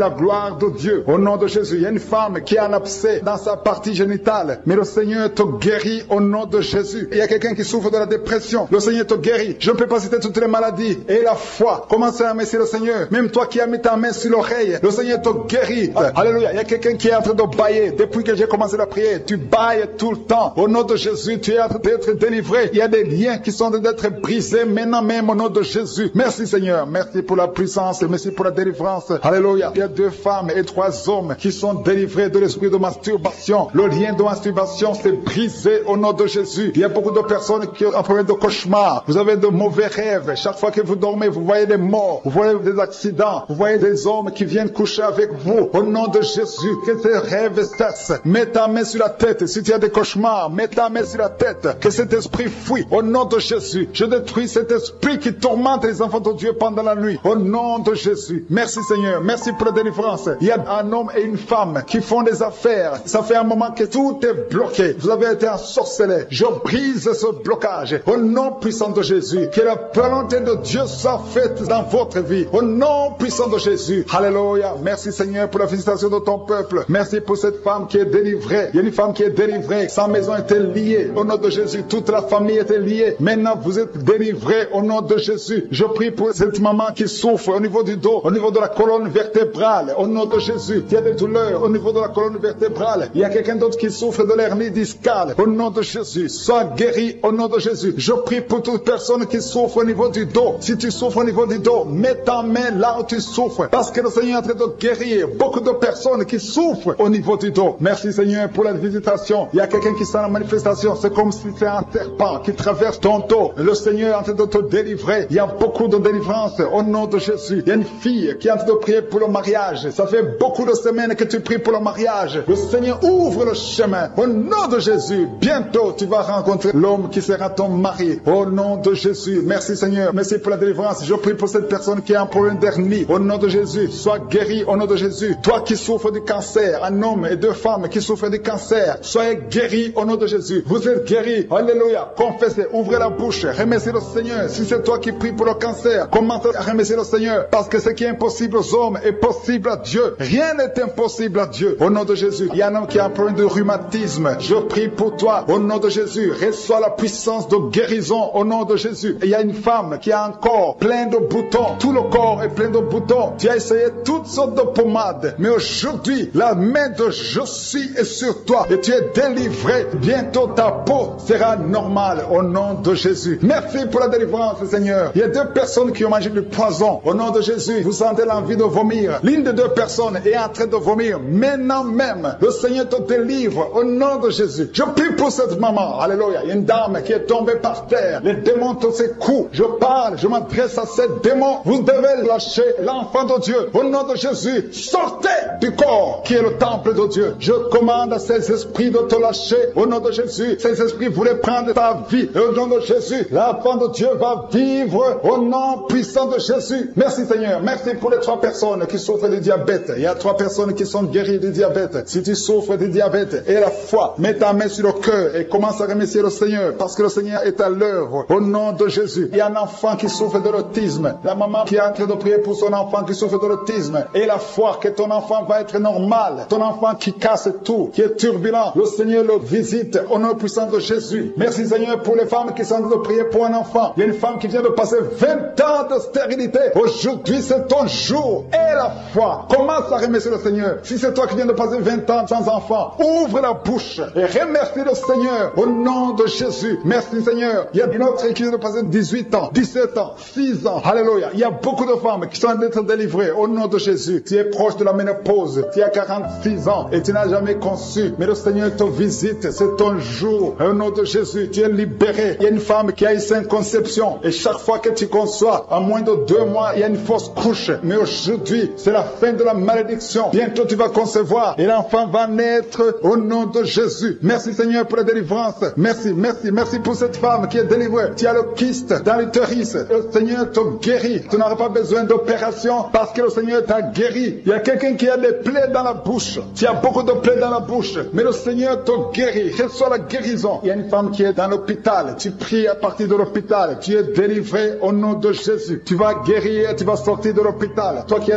la gloire de Dieu. Au nom de Jésus, il y a une femme qui a un abcès dans sa partie génitale, mais le Seigneur te guérit au nom de Jésus. Il y a quelqu'un qui souffre de la dépression, le Seigneur te guérit. Je ne peux pas citer toutes les maladies. Et la foi, commencez à remercier le Seigneur. Même toi qui as mis ta main sur l'oreille, le Seigneur te guérit. Alléluia. Il y a quelqu'un qui est en train de bailler. Depuis que j'ai commencé la prière, tu bailles tout le temps. Au nom de Jésus, tu es en train d'être délivré. Il y a des liens qui sont en train d'être brisés maintenant même au nom de Jésus. Merci Seigneur. Merci pour la puissance. Merci pour la délivrance. Alléluia. Il y a deux femmes et trois hommes qui sont délivrés de l'esprit de masturbation. Le lien de masturbation s'est brisé au nom de Jésus. Il y a beaucoup de personnes qui ont un problème de cauchemar. Vous avez de mauvais rêves. Chaque fois que vous dormez, vous voyez des morts. Vous voyez des accidents. Vous voyez des hommes qui viennent coucher avec vous. Au nom de Jésus, que ces rêves cessent. Mets ta main sur la tête. Si tu as des cauchemars, mets ta main sur la tête. Que cet esprit fuit. Au nom de Jésus, je détruis cet esprit qui tourmente les enfants de Dieu pendant la nuit. Au nom de Jésus. Merci Seigneur. Merci pour la délivrance. Il y a un homme et une femme qui font des affaires. Ça fait un moment que tout est bloqué. Vous avez été ensorcelé. Je brise ce blocage. Au nom puissant de Jésus. Que la volonté de Dieu soit faite dans votre vie. Au nom puissant de Jésus. Alléluia. Merci Seigneur pour la visitation de ton peuple. Merci pour cette femme qui est délivrée. Il y a une femme qui est délivrée. Sa maison était liée. Au nom de Jésus. Toute la famille était liée. Maintenant vous êtes délivrés au nom de Jésus. Je prie pour cette maman qui souffre au niveau du dos, au niveau de la colonne vertébrale. Au nom de Jésus. Il y a des douleurs au niveau de la colonne vertébrale. Il y a quelqu'un d'autre qui souffre de l'hernie discale. Au nom de Jésus. Sois guéri au nom de Jésus. Je prie pour toute personne qui souffre au niveau du dos. Si tu souffres au niveau du dos, mets ta main là où tu souffres. Parce que le Seigneur est en train de guérir beaucoup de personnes qui souffrent au niveau du dos. Merci Seigneur pour la visitation. Il y a quelqu'un qui sent la manifestation. C'est comme si c'est un serpent qui traverse ton dos. Le Seigneur est en train de te délivrer. Il y a beaucoup de délivrance au nom de Jésus. Il y a une fille qui est en train de prier pour le mariage. Ça fait beaucoup de semaines que tu pries pour le mariage. Le Seigneur ouvre le chemin. Au nom de Jésus. Bientôt tu vas rencontrer l'homme qui sera ton mari. Au nom de Jésus. Merci Seigneur. Merci pour la délivrance. Je prie pour cette personne qui a un problème d'hernie. Au nom de Jésus. Sois guéri au nom de Jésus. Toi qui souffres du cancer, un homme et deux femmes qui souffrent du cancer, soyez guéris au nom de Jésus. Vous êtes guéris. Alléluia. Confessez. Ouvrez la bouche. Remerciez le Seigneur. Si c'est toi qui pries pour le cancer, commence à remercier le Seigneur. Parce que ce qui est impossible aux hommes est possible à Dieu. Rien n'est impossible à Dieu. Au nom de Jésus. Il y a un homme qui a un problème de rhumatisme. Je prie pour toi. Au nom de Jésus. Reçois la puissance de guérison au nom de Jésus. Et il y a une femme qui a un corps plein de boutons. Tout le corps est plein de boutons. Tu as essayé toutes sortes de pommades. Mais aujourd'hui, la main de Jésus est sur toi. Et tu es délivré. Bientôt ta peau sera normale au nom de Jésus. Merci pour la délivrance, Seigneur. Il y a deux personnes qui ont mangé du poison. Au nom de Jésus, vous sentez l'envie de vomir. L'une des deux personnes est en train de vomir. Maintenant même, le Seigneur te délivre au nom de Jésus. Je prie pour cette maman. Alléluia. Il y a une dame qui est tombée par terre. Les démons te secouent. Je parle, je m'adresse à ces démons. Vous devez lâcher l'enfant de Dieu. Au nom de Jésus, sortez du corps qui est le temple de Dieu. Je commande à ces esprits de te lâcher. Au nom de Jésus, ces esprits voulaient prendre ta vie. Et au nom de Jésus, l'enfant de Dieu va vivre au nom puissant de Jésus. Merci Seigneur. Merci pour les trois personnes qui souffrent du diabète. Il y a trois personnes qui sont guéries du diabète. Si tu souffres du diabète et la foi, mets ta main sur le cœur et commence à remercier le Seigneur parce que le Seigneur est à l'œuvre. Au nom de Jésus. Il y a un enfant qui souffre de l'autisme. La maman qui est en train de prier pour son enfant qui souffre de l'autisme. Et la foi que ton enfant va être normal. Ton enfant qui casse tout, qui est turbulent. Le Seigneur le visite au nom puissant de Jésus. Merci Seigneur pour les femmes qui sont en train de prier pour un enfant. Il y a une femme qui vient de passer vingt ans de stérilité. Aujourd'hui c'est ton jour. Et la foi. Commence à remercier le Seigneur. Si c'est toi qui viens de passer vingt ans sans enfant, ouvre la bouche et remercie le Seigneur au nom de Jésus. Merci Seigneur. Il y a une autre qui vient de passer dix-huit ans, dix-sept ans, six ans. Alléluia. Il y a beaucoup de femmes qui sont en train d'être délivrées au nom de Jésus. Tu es proche de la ménopause. Tu as quarante-six ans et tu n'as jamais conçu. Mais le Seigneur te visite. C'est ton jour. Au nom de Jésus, tu es libéré. Il y a une femme qui a eu cinq conceptions. Et chaque fois que tu conçois, en moins de deux mois, il y a une fausse couche. Mais aujourd'hui, c'est la fin de la malédiction. Bientôt, tu vas concevoir. Et l'enfant va naître au nom de Jésus. Merci Seigneur pour la délivrance. Merci, merci, merci pour cette femme qui est délivrée. Tu as le kyste dans l'utérus. Le Seigneur te guérit. Tu n'auras pas besoin d'opération parce que le Seigneur t'a guéri. Il y a quelqu'un qui a des plaies dans la bouche. Tu as beaucoup de plaies dans la bouche. Mais le Seigneur te guérit. Reçois la guérison. Il y a une femme qui est dans l'hôpital. Tu pries à partir de l'hôpital. Tu es délivré au nom de Jésus. Tu vas guérir. Tu vas sortir de l'hôpital. Toi qui as le virus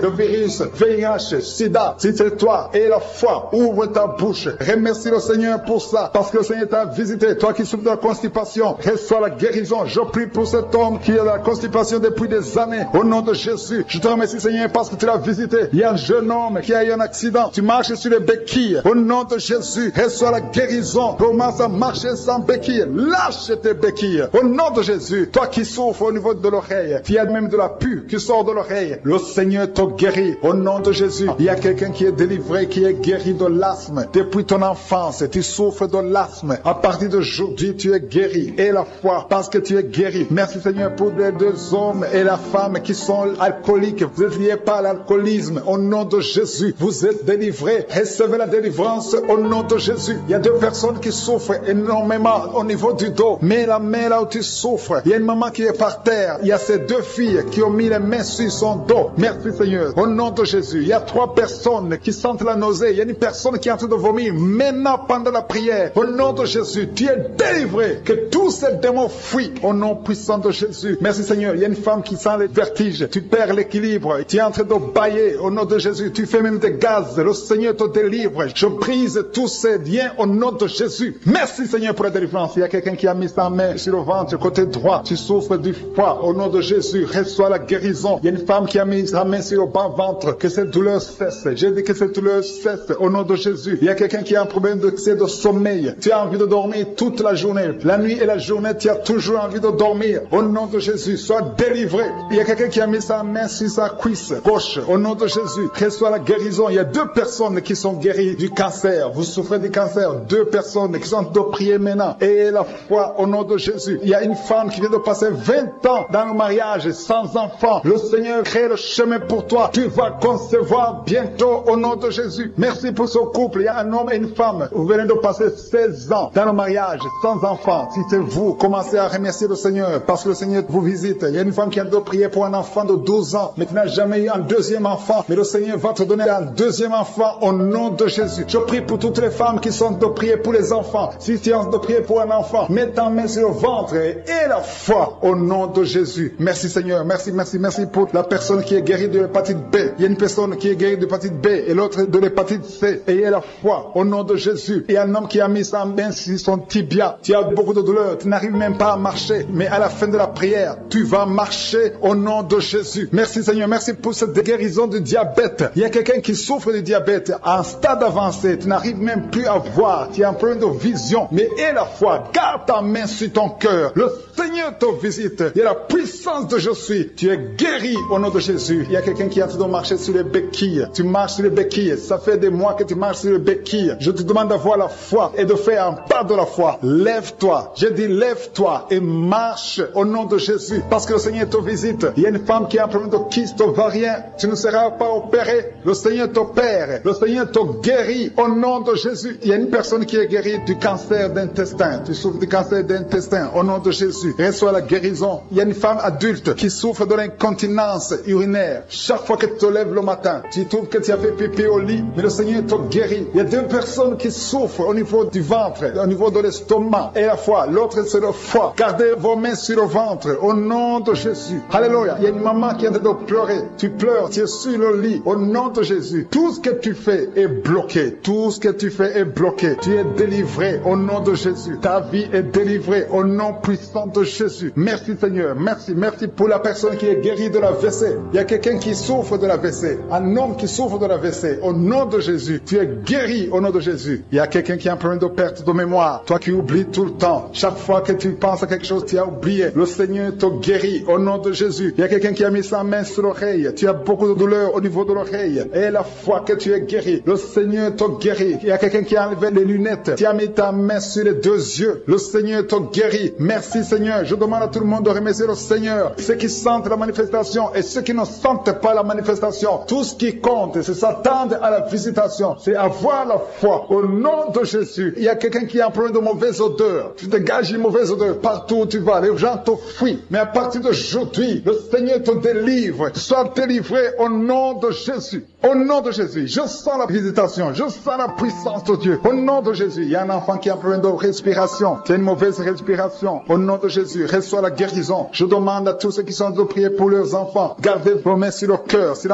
coronavirus, V I H, sida, si c'est toi, et la foi, ouvre ta bouche. Remercie le Seigneur pour ça, parce que le Seigneur t'a visité. Toi qui souffres de la constipation, reçois la guérison. Je prie pour cet homme qui a la constipation depuis des années. Au nom de Jésus, je te remercie Seigneur parce que tu l'as visité. Il y a un jeune homme qui a eu un accident. Tu marches sur les béquilles. Au nom de Jésus, reçois la guérison. Commence à marcher sans béquilles. Lâche tes béquilles. Au nom de Jésus, toi qui souffres au niveau de l'oreille, tu as même de la pue qui sort de l'oreille. Le Seigneur te guérit. Au nom de Jésus, il y a quelqu'un qui est délivré, qui est guéri de l'asthme. Depuis ton enfance, tu souffres de l'asthme. À partir d'aujourd'hui, tu es guéri. Et la foi, parce que tu es guéri. Merci Seigneur pour les deux hommes et la femme qui sont alcooliques. Vous êtes liés par l'alcoolisme. Au nom de Jésus, vous êtes délivrés. Recevez la délivrance au nom de Jésus. Il y a deux personnes qui souffrent énormément au niveau du dos. Mais la main là où tu souffres, il y a une maman qui est par terre. Il y a ces deux filles qui ont mis les mains sur son dos. Merci Seigneur. Au nom de Jésus, il y a trois personnes qui sentent la nausée. Il y a une personne qui est en train de vomir maintenant pendant la prière. Au nom de Jésus, tu es délivré. Que tous ces démons fuient au nom puissant de Jésus. Merci Seigneur. Il y a une femme qui sent les vertiges. Tu perds l'équilibre. Tu es en train de bailler au nom de Jésus. Tu fais même des gaz. Le Seigneur te délivre. Je brise tous ces liens au nom de Jésus. Merci Seigneur pour la délivrance. Il y a quelqu'un qui a mis sa main sur le ventre, côté droit. Tu souffres du foie. Au nom de Jésus, reçois la guérison. Il y a une femme qui a mis sa main sur le bas ventre. Que cette douleur cesse. J'ai dit que cette douleur cesse au nom de Jésus. Il y a quelqu'un qui a un problème de, de sommeil. Tu as envie de dormir toute la journée. La nuit et la journée, tu as toujours envie de dormir. Au nom de Jésus, sois délivré. Il y a quelqu'un qui a mis sa main sur sa cuisse gauche. Au nom de Jésus, reçois la guérison. Il y a deux personnes qui sont guéries du cancer. Vous souffrez du cancer. Deux personnes qui sont en train de prier maintenant. Et la foi au nom de Jésus. Il y a une femme qui vient de passer vingt ans dans le mariage sans enfant. Le Seigneur crée le chemin pour toi. Tu vas concevoir bientôt au nom de Jésus. Merci pour ce couple. Il y a un homme et une femme. Vous venez de passer seize ans dans le mariage sans enfant. Si c'est vous, commencez à remercier le Seigneur parce que le Seigneur vous visite. Il y a une femme qui a de prier pour un enfant de douze ans, mais qui n'a jamais eu un deuxième enfant. Mais le Seigneur va te donner un deuxième enfant au nom de Jésus. Je prie pour toutes les femmes qui sont de prier pour les enfants. Si tu es en train de prier pour un enfant, mets ta main sur le ventre et la foi au nom de Jésus. Merci Seigneur. Merci, merci, merci pour la personne qui est guérie de l'hépatite B. Il y a une personne qui est guérie de l'hépatite B et l'autre de l'hépatite C. Ayez la foi au nom de Jésus. Il y a un homme qui a mis sa main sur son tibia. Tu as beaucoup de douleur. Tu n'arrives même pas à marcher. Mais à la fin de la prière, tu vas marcher au nom de Jésus. Merci Seigneur. Merci pour cette guérison du diabète. Il y a quelqu'un qui souffre du diabète à un stade avancé. Tu n'arrives même plus à voir. Tu as un problème de vision. Mais aie la foi. Garde ta main sur ton cœur. Le Seigneur te visite. Il y a la puissance de je suis. Tu es guéri au nom de Jésus. Il y a quelqu'un qui est en train de marcher sur les béquilles. Tu marches sur les béquilles. Ça fait des mois que tu marches sur les béquilles. Je te demande d'avoir la foi et de faire un pas de la foi. Lève-toi. Je dis lève-toi et marche au nom de Jésus. Parce que le Seigneur te visite. Il y a une femme qui a un problème de kyste ovarien. Tu ne seras pas opéré. Le Seigneur t'opère. Le Seigneur te guérit au nom de Jésus. Il y a une personne qui est guérie du cancer d'intestin. Tu souffres du cancer d'intestin au nom de Jésus. Reçois la guérison. Il y a une femme adulte qui souffre de l'incontinence urinaire. Chaque fois que tu te lèves le matin, tu trouves que tu as fait pipi au lit, mais le Seigneur te guérit. Il y a deux personnes qui souffrent au niveau du ventre, au niveau de l'estomac et la foi. L'autre c'est le foie. Gardez vos mains sur le ventre au nom de Jésus. Alléluia. Il y a une maman qui est en train de pleurer. Tu pleures, tu es sur le lit au nom de Jésus. Tout ce que tu fais est bloqué. Tout ce que tu fais est bloqué. Tu es délivré au nom de Jésus. Ta vie est délivrée au nom puissant de Jésus. Merci Seigneur. Merci. Merci pour la personne qui est guérie de la V C. Il y a quelqu'un qui souffre de la V C. Un homme qui souffre de la V C. Au nom de Jésus. Tu es guéri au nom de Jésus. Il y a quelqu'un qui a un problème de perte de mémoire. Toi qui oublies tout le temps. Chaque fois que tu penses à quelque chose, tu as oublié. Le Seigneur te guérit au nom de Jésus. Il y a quelqu'un qui a mis sa main sur l'oreille. Tu as beaucoup de douleur au niveau de l'oreille. Et la fois que tu es guéri, le Seigneur te guérit. Il y a quelqu'un qui a enlevé les lunettes. Tu as mis ta main sur les deux yeux. Le Seigneur te guérit. Merci Seigneur. Je demande à tout le monde de remercier le Seigneur. Ceux qui sentent la manifestation et ceux qui ne sentent pas la manifestation. Tout ce qui compte, c'est s'attendre à la visitation. C'est avoir la foi au nom de Jésus. Il y a quelqu'un qui a un problème de mauvaise odeur. Tu dégages une mauvaise odeur partout où tu vas. Les gens te fuient. Mais à partir d'aujourd'hui, le Seigneur te délivre. Sois délivré au nom de Jésus. Au nom de Jésus. Je sens la visitation. Je sens la puissance de Dieu. Au nom de Jésus. Il y a un enfant qui a un problème de respiration. Tu as une mauvaise respiration. Au nom de Jésus. Reçois la guérison. Je demande à tous ceux qui sont en train de prier pour leurs enfants. Gardez vos mains sur le cœur. Si l'enfant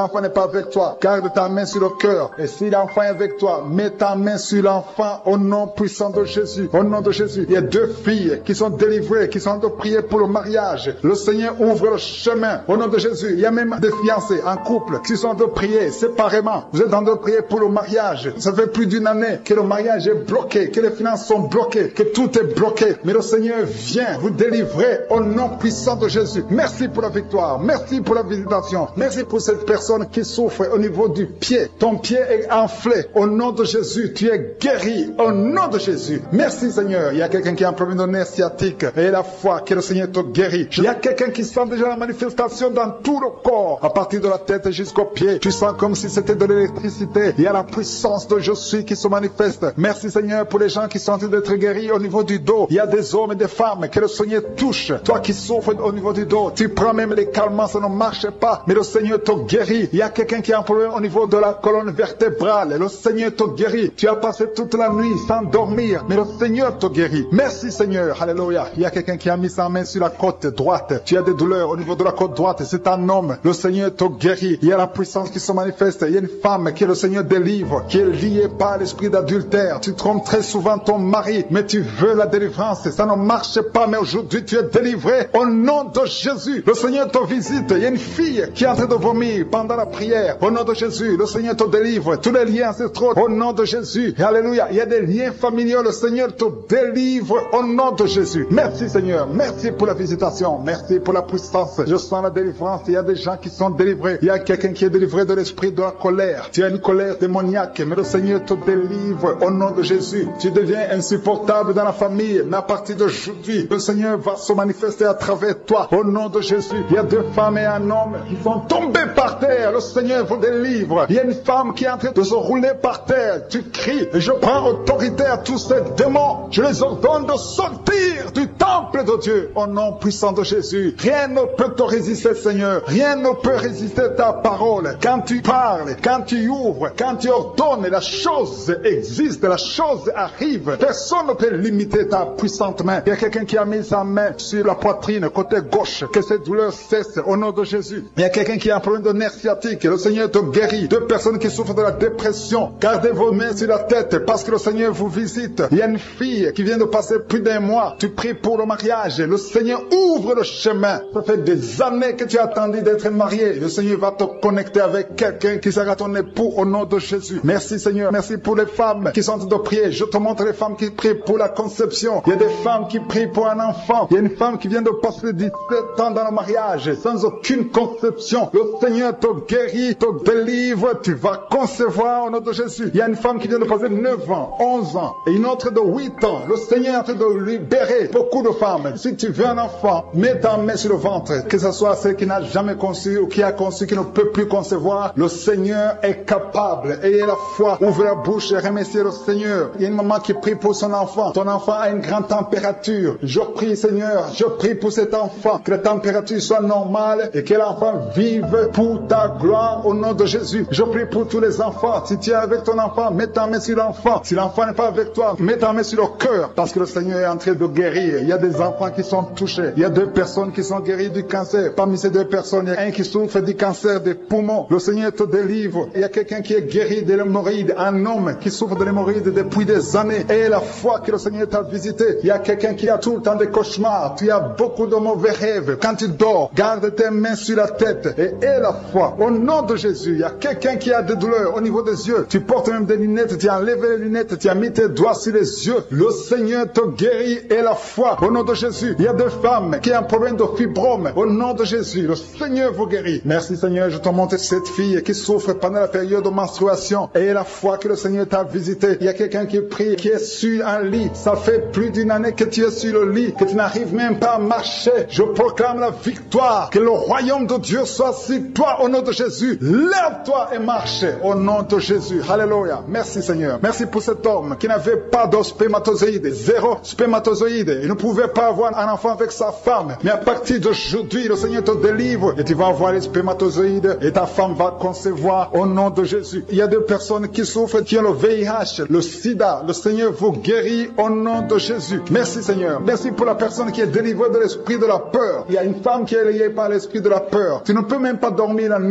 l'enfant n'est pas avec toi, garde ta main sur le cœur. Et si l'enfant est avec toi, mets ta main sur l'enfant au nom puissant de Jésus. Au nom de Jésus, il y a deux filles qui sont délivrées, qui sont en train de prier pour le mariage. Le Seigneur ouvre le chemin. Au nom de Jésus, il y a même des fiancés en couple qui sont en train de prier séparément. Vous êtes en train de prier pour le mariage. Ça fait plus d'une année que le mariage est bloqué, que les finances sont bloquées, que tout est bloqué. Mais le Seigneur vient vous délivrer au nom puissant de Jésus. Merci pour la victoire. Merci pour la visitation. Merci pour cette personne qui souffre au niveau du pied. Ton pied est enflé. Au nom de Jésus, tu es guéri. Au nom de Jésus. Merci Seigneur. Il y a quelqu'un qui a un problème de nerf sciatique et la foi que le Seigneur te guérit. Il y a quelqu'un qui sent déjà la manifestation dans tout le corps, à partir de la tête jusqu'aux pieds. Tu sens comme si c'était de l'électricité. Il y a la puissance de Je suis qui se manifeste. Merci Seigneur pour les gens qui sont en train d'être guéris au niveau du dos. Il y a des hommes et des femmes que le Seigneur touche. Toi qui souffres au niveau du dos, tu prends même les calmants, ça ne marche pas, mais le Seigneur te guérit. Il y a quelqu'un qui a un problème au niveau de la colonne vertébrale. Le Seigneur te guérit. Tu as passé toute la nuit sans dormir, mais le Seigneur te guérit. Merci Seigneur. Alléluia. Il y a quelqu'un qui a mis sa main sur la côte droite. Tu as des douleurs au niveau de la côte droite. C'est un homme. Le Seigneur te guérit. Il y a la puissance qui se manifeste. Il y a une femme que le Seigneur délivre, qui est liée par l'esprit d'adultère. Tu trompes très souvent ton mari, mais tu veux la délivrance. Ça ne marche pas, mais aujourd'hui tu es délivré au nom de Jésus. Le Seigneur te visite. Il y a une fille qui est en train de vomir pendant la prière. Au nom de Jésus, le Seigneur te délivre. Tous les liens ancestraux, au nom de Jésus. Et alléluia. Il y a des liens familiaux. Le Seigneur te délivre au nom de Jésus. Merci Seigneur. Merci pour la visitation. Merci pour la puissance. Je sens la délivrance. Il y a des gens qui sont délivrés. Il y a quelqu'un qui est délivré de l'esprit de la colère. Tu as une colère démoniaque, mais le Seigneur te délivre au nom de Jésus. Tu deviens insupportable dans la famille, mais à partir d'aujourd'hui, le Seigneur va se manifester à travers toi au nom de Jésus. Il y a deux femmes et un homme qui sont tombés par terre. Le Seigneur vous délivre. Il y a une femme qui est en train de se rouler par terre. Tu cries et je prends autorité à tous ces démons. Je les ordonne de sortir du temple de Dieu au nom puissant de Jésus. Rien ne peut te résister, Seigneur. Rien ne peut résister à ta parole. Quand tu parles, quand tu ouvres, quand tu ordonnes, la chose existe, la chose arrive. Personne ne peut limiter ta puissante main. Il y a quelqu'un qui a mis sa main sur la poitrine, côté gauche, que cette douleur cesse au nom de Jésus. Il y a quelqu'un qui a un problème de nerf sciatique. Le Seigneur te guérit. Deux personnes qui souffrent de la dépression. Gardez vos mains sur la tête parce que le Seigneur vous visite. Il y a une fille qui vient de passer plus d'un mois. Tu pries pour le mariage. Le Seigneur ouvre le chemin. Ça fait des années que tu as attendu d'être marié. Le Seigneur va te connecter avec quelqu'un qui sera ton époux au nom de Jésus. Merci Seigneur. Merci pour les femmes qui sont en train de prier. Je te montre les femmes qui prient pour la conception. Il y a des femmes qui prient pour un enfant. Il y a une femme qui vient de passer dix-sept ans dans le mariage sans aucune conception. Le Seigneur te guérit, te délivre. Tu vas concevoir au nom de Jésus. Il y a une femme qui vient de passer neuf ans, onze ans et une autre de huit ans. Le Seigneur est en train de libérer beaucoup de femmes. Si tu veux un enfant, mets ta main sur le ventre. Que ce soit celle qui n'a jamais conçu ou qui a conçu, qui ne peut plus concevoir. Le Seigneur est capable. Ayez la foi. Ouvre la bouche et remerciez le Seigneur. Il y a une maman qui prie pour son enfant. Ton enfant a une grande température. Je prie Seigneur, je prie pour cet enfant. Que la température soit normale et que l'enfant vive pour ta gloire au nom de Jésus. Je prie pour tous les enfants. Si tu es avec ton enfant, mets ta main sur l'enfant. Si l'enfant n'est pas avec toi, mets ta main sur le cœur. Parce que le Seigneur est en train de guérir. Il y a des enfants qui sont touchés. Il y a deux personnes qui sont guéries du cancer. Parmi ces deux personnes, il y a un qui souffre du cancer des poumons. Le Seigneur te délivre. Il y a quelqu'un qui est guéri de l'hémorroïde. Un homme qui souffre de l'hémorroïde depuis des années. Et la foi que le Seigneur t'a visité. Il y a quelqu'un qui a tout le temps des cauchemars. Tu as beaucoup de mauvais rêves. Quand tu dors, garde tes mains sur la tête. Et aie la foi. Au nom de Jésus, il y a quelqu'un qui a des douleurs au niveau des yeux. Tu portes même des lunettes. Tu as enlevé les lunettes. Tu as mis tes doigts sur les yeux. Le Seigneur te guérit. Et la foi. Au nom de Jésus. Il y a des femmes qui ont un problème de fibrome. Au nom de Jésus. Le Seigneur vous guérit. Merci Seigneur. Je te montre cette fille qui souffre pendant la période de menstruation. Et la foi que le Seigneur t'a visité. Il y a quelqu'un qui prie, qui est sur un lit. Ça fait plus d'une année que tu es sur le lit, que tu n'arrives même pas à marcher. Je proclame la victoire. Que le royaume de Dieu soit sur toi au nom de Jésus. Lève-toi et marche au nom de Jésus. Alléluia. Merci Seigneur. Merci pour cet homme qui n'avait pas de spermatozoïdes. Zéro spermatozoïde. Il ne pouvait pas avoir un enfant avec sa femme. Mais à partir d'aujourd'hui, le Seigneur te délivre et tu vas avoir les spermatozoïdes et ta femme va concevoir au nom de Jésus. Il y a des personnes qui souffrent, qui ont le V I H, le sida. Le Seigneur vous guérit au nom de Jésus. Merci Seigneur. Merci pour la personne qui est délivrée de l'esprit de la peur. Il y a une femme qui est liée par l'esprit de la peur. Tu ne peux même pas dormir la nuit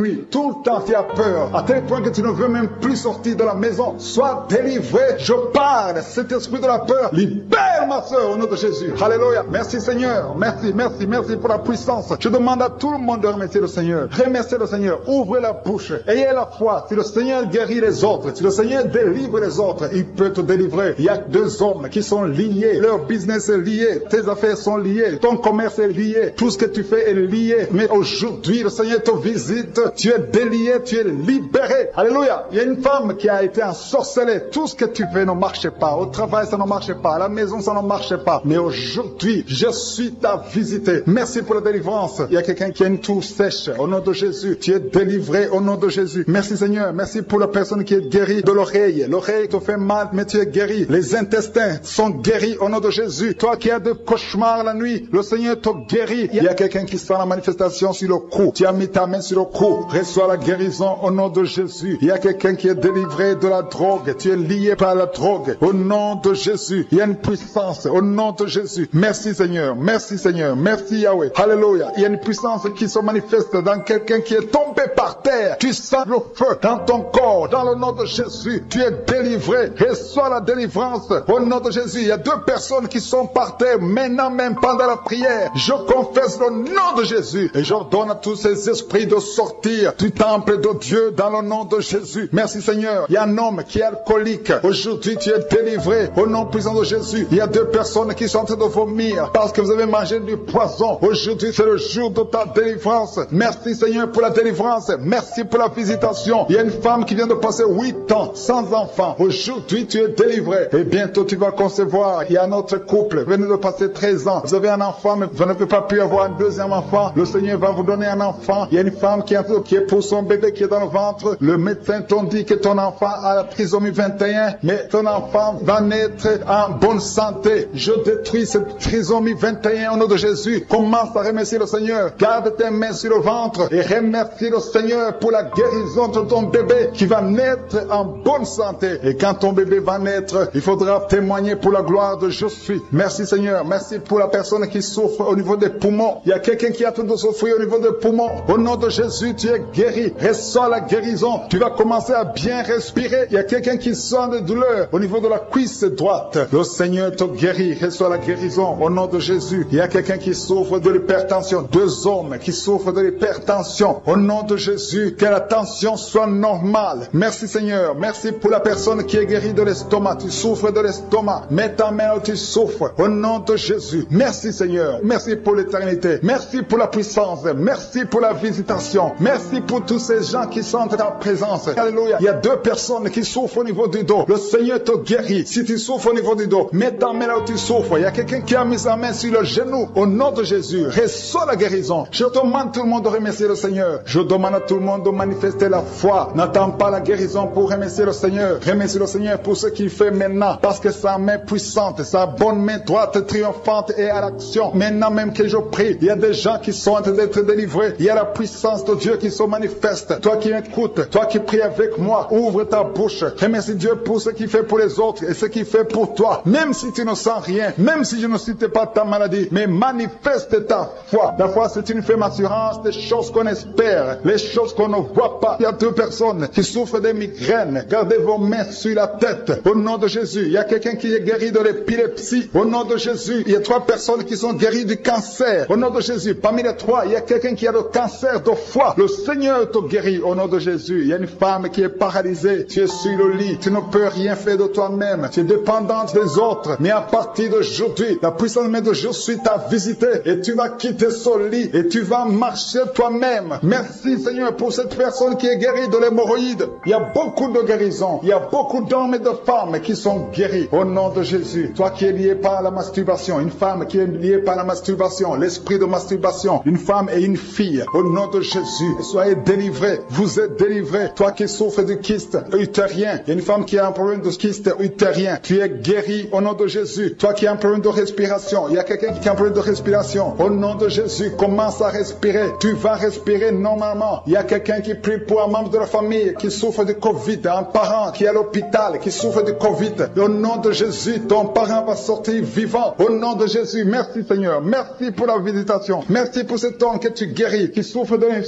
nuit. Tout le temps, tu as peur, à tel point que tu ne veux même plus sortir de la maison. Sois délivré. Je parle. Cet esprit de la peur, libère ma soeur au nom de Jésus. Alléluia. Merci Seigneur. Merci, merci, merci pour la puissance. Je demande à tout le monde de remercier le Seigneur. Remerciez le Seigneur. Ouvrez la bouche. Ayez la foi. Si le Seigneur guérit les autres, si le Seigneur délivre les autres, il peut te délivrer. Il y a deux hommes qui sont liés. Leur business est lié. Tes affaires sont liées. Ton commerce est lié. Tout ce que tu fais est lié. Mais aujourd'hui, le Seigneur te visite. Tu es délié. Tu es libéré. Alléluia. Il y a une femme qui a été ensorcelée. Tout ce que tu fais ne marche pas. Au travail, ça ne marche pas. À la maison, ça ne marche pas. Mais aujourd'hui, je suis ta visité. Merci pour la délivrance. Il y a quelqu'un qui a une toux sèche. Au nom de Jésus, tu es délivré au nom de Jésus. Merci Seigneur. Merci pour la personne qui est guérie de l'oreille. L'oreille te fait mal, mais tu es guéri. Les intestins sont guéris au nom de Jésus. Toi qui as de cauchemars la nuit, le Seigneur te guérit. Il y a quelqu'un qui sent la manifestation sur le cou. Tu as mis ta main sur le cou. Reçois la guérison au nom de Jésus. Il y a quelqu'un qui est délivré de la drogue. Tu es lié par la drogue. Au nom de Jésus. Il y a une puissance au nom de Jésus. Merci Seigneur. Merci Seigneur. Merci Yahweh. Alléluia. Il y a une puissance qui se manifeste dans quelqu'un qui est tombé par terre. Tu sens le feu dans ton corps. Dans le nom de Jésus. Tu es délivré. Reçois la délivrance au nom de Jésus. Il y a deux personnes qui sont par terre maintenant même pendant la prière. Je confesse le nom de Jésus et j'ordonne à tous ces esprits de sortir du temple de Dieu dans le nom de Jésus. Merci Seigneur. Il y a un homme qui est alcoolique. Aujourd'hui tu es délivré au nom puissant de Jésus. Il y a deux personnes qui sont en train de vomir parce que vous avez mangé du poison. Aujourd'hui c'est le jour de ta délivrance. Merci Seigneur pour la délivrance. Merci pour la visitation. Il y a une femme qui vient de passer huit ans sans enfant. Aujourd'hui tu es délivré et bientôt tu vas concevoir. Il y a un autre couple, vous venez de passer treize ans. Vous avez un enfant mais vous n'avez pas pu avoir un deuxième enfant. Le Seigneur va vous donner un enfant. Il y a une femme qui est, qui est pour son bébé qui est dans le ventre. Le médecin t'ont dit que ton enfant a la trisomie vingt et un, mais ton enfant va naître en bonne santé. Je détruis cette trisomie vingt et un au nom de Jésus. Commence à remercier le Seigneur. Garde tes mains sur le ventre et remercie le Seigneur pour la guérison de ton bébé qui va naître en bonne santé. Et quand ton bébé va naître, il faudra témoigner pour la gloire de je suis. Merci Seigneur. Merci pour la personne qui souffre au niveau des poumons. Il y a quelqu'un qui a tout de souffrir au niveau des poumons. Au nom de Jésus, tu es guéri. Reçois la guérison. Tu vas commencer à bien respirer. Il y a quelqu'un qui sent des douleurs au niveau de la cuisse droite. Le Seigneur te guérit. Reçois la guérison au nom de Jésus. Il y a quelqu'un qui souffre de l'hypertension. Deux hommes qui souffrent de l'hypertension. Au nom de Jésus, que la tension soit normale. Merci Seigneur. Merci pour la personne qui est guérie de l'estomac. Tu souffres de l'estomac. Mets ta main où tu souffres. Au nom de Jésus. Merci Seigneur. Merci pour l'éternité. Merci pour la puissance. Merci pour la visitation. Merci pour tous ces gens qui sont en ta présence. Alléluia. Il y a deux personnes qui souffrent au niveau du dos. Le Seigneur te guérit. Si tu souffres au niveau du dos, mets ta main là où tu souffres. Il y a quelqu'un qui a mis sa main sur le genou. Au nom de Jésus, reçois la guérison. Je demande à tout le monde de remercier le Seigneur. Je demande à tout le monde de manifester la foi. N'attends pas la guérison pour remercier le Seigneur. Remercie le Seigneur pour ce qu'il fait maintenant. Parce que sa main puissante, sa bonne main droite triomphante est à l'action. Maintenant même que je prie, il y a des gens qui sont en train d'être délivrés. Il y a la puissance de Dieu qui se manifeste. Toi qui écoutes, toi qui pries avec moi, ouvre ta bouche. Remercie Dieu pour ce qu'il fait pour les autres et ce qu'il fait pour toi. Même si tu ne sens rien, même si je ne cite pas ta maladie, mais manifeste ta foi. La foi, c'est une ferme assurance des choses qu'on espère, les choses qu'on ne voit pas. Il y a deux personnes qui souffrent des migraines. Gardez vos mains sur la tête. Au nom de Jésus, il y a quelqu'un qui est guéri de l'épilepsie. Au nom de Jésus, il y a trois personnes qui sont guéries du cancer. Au nom de Jésus, parmi les trois, il y a quelqu'un qui a le cancer de foie. Le Seigneur te guérit au nom de Jésus. Il y a une femme qui est paralysée. Tu es sur le lit. Tu ne peux rien faire de toi-même. Tu es dépendante des autres. Mais à partir d'aujourd'hui, la puissance de Dieu suit t'a visité et tu vas quitter ce lit et tu vas marcher toi-même. Merci Seigneur pour cette personne qui est guérie de l'hémorroïde. Il y a beaucoup de guérisons. Il y a beaucoup d'hommes et de femmes qui sont guéris au nom de Jésus. Toi qui es lié par la masturbation, une femme qui est liée par la masturbation, l'esprit de masturbation, une femme et une fille, au nom de Jésus, soyez délivrés. Vous êtes délivrés. Toi qui souffres du kyste utérien, il y a une femme qui a un problème de kyste utérien, tu es guéri au nom de Jésus. Toi qui as un problème de respiration, il y a quelqu'un qui a un problème de respiration, au nom de Jésus, commence à respirer. Tu vas respirer normalement. Il y a quelqu'un qui prie pour un membre de la famille qui souffre de Covid, un parent qui est à l'hôpital, qui souffre de Covid. Au nom de Jésus, ton parent va sortir vivant. Au nom de Jésus, merci Seigneur. Merci pour la visitation. Merci pour cet homme que tu guéris, qui souffre de l'insuffisance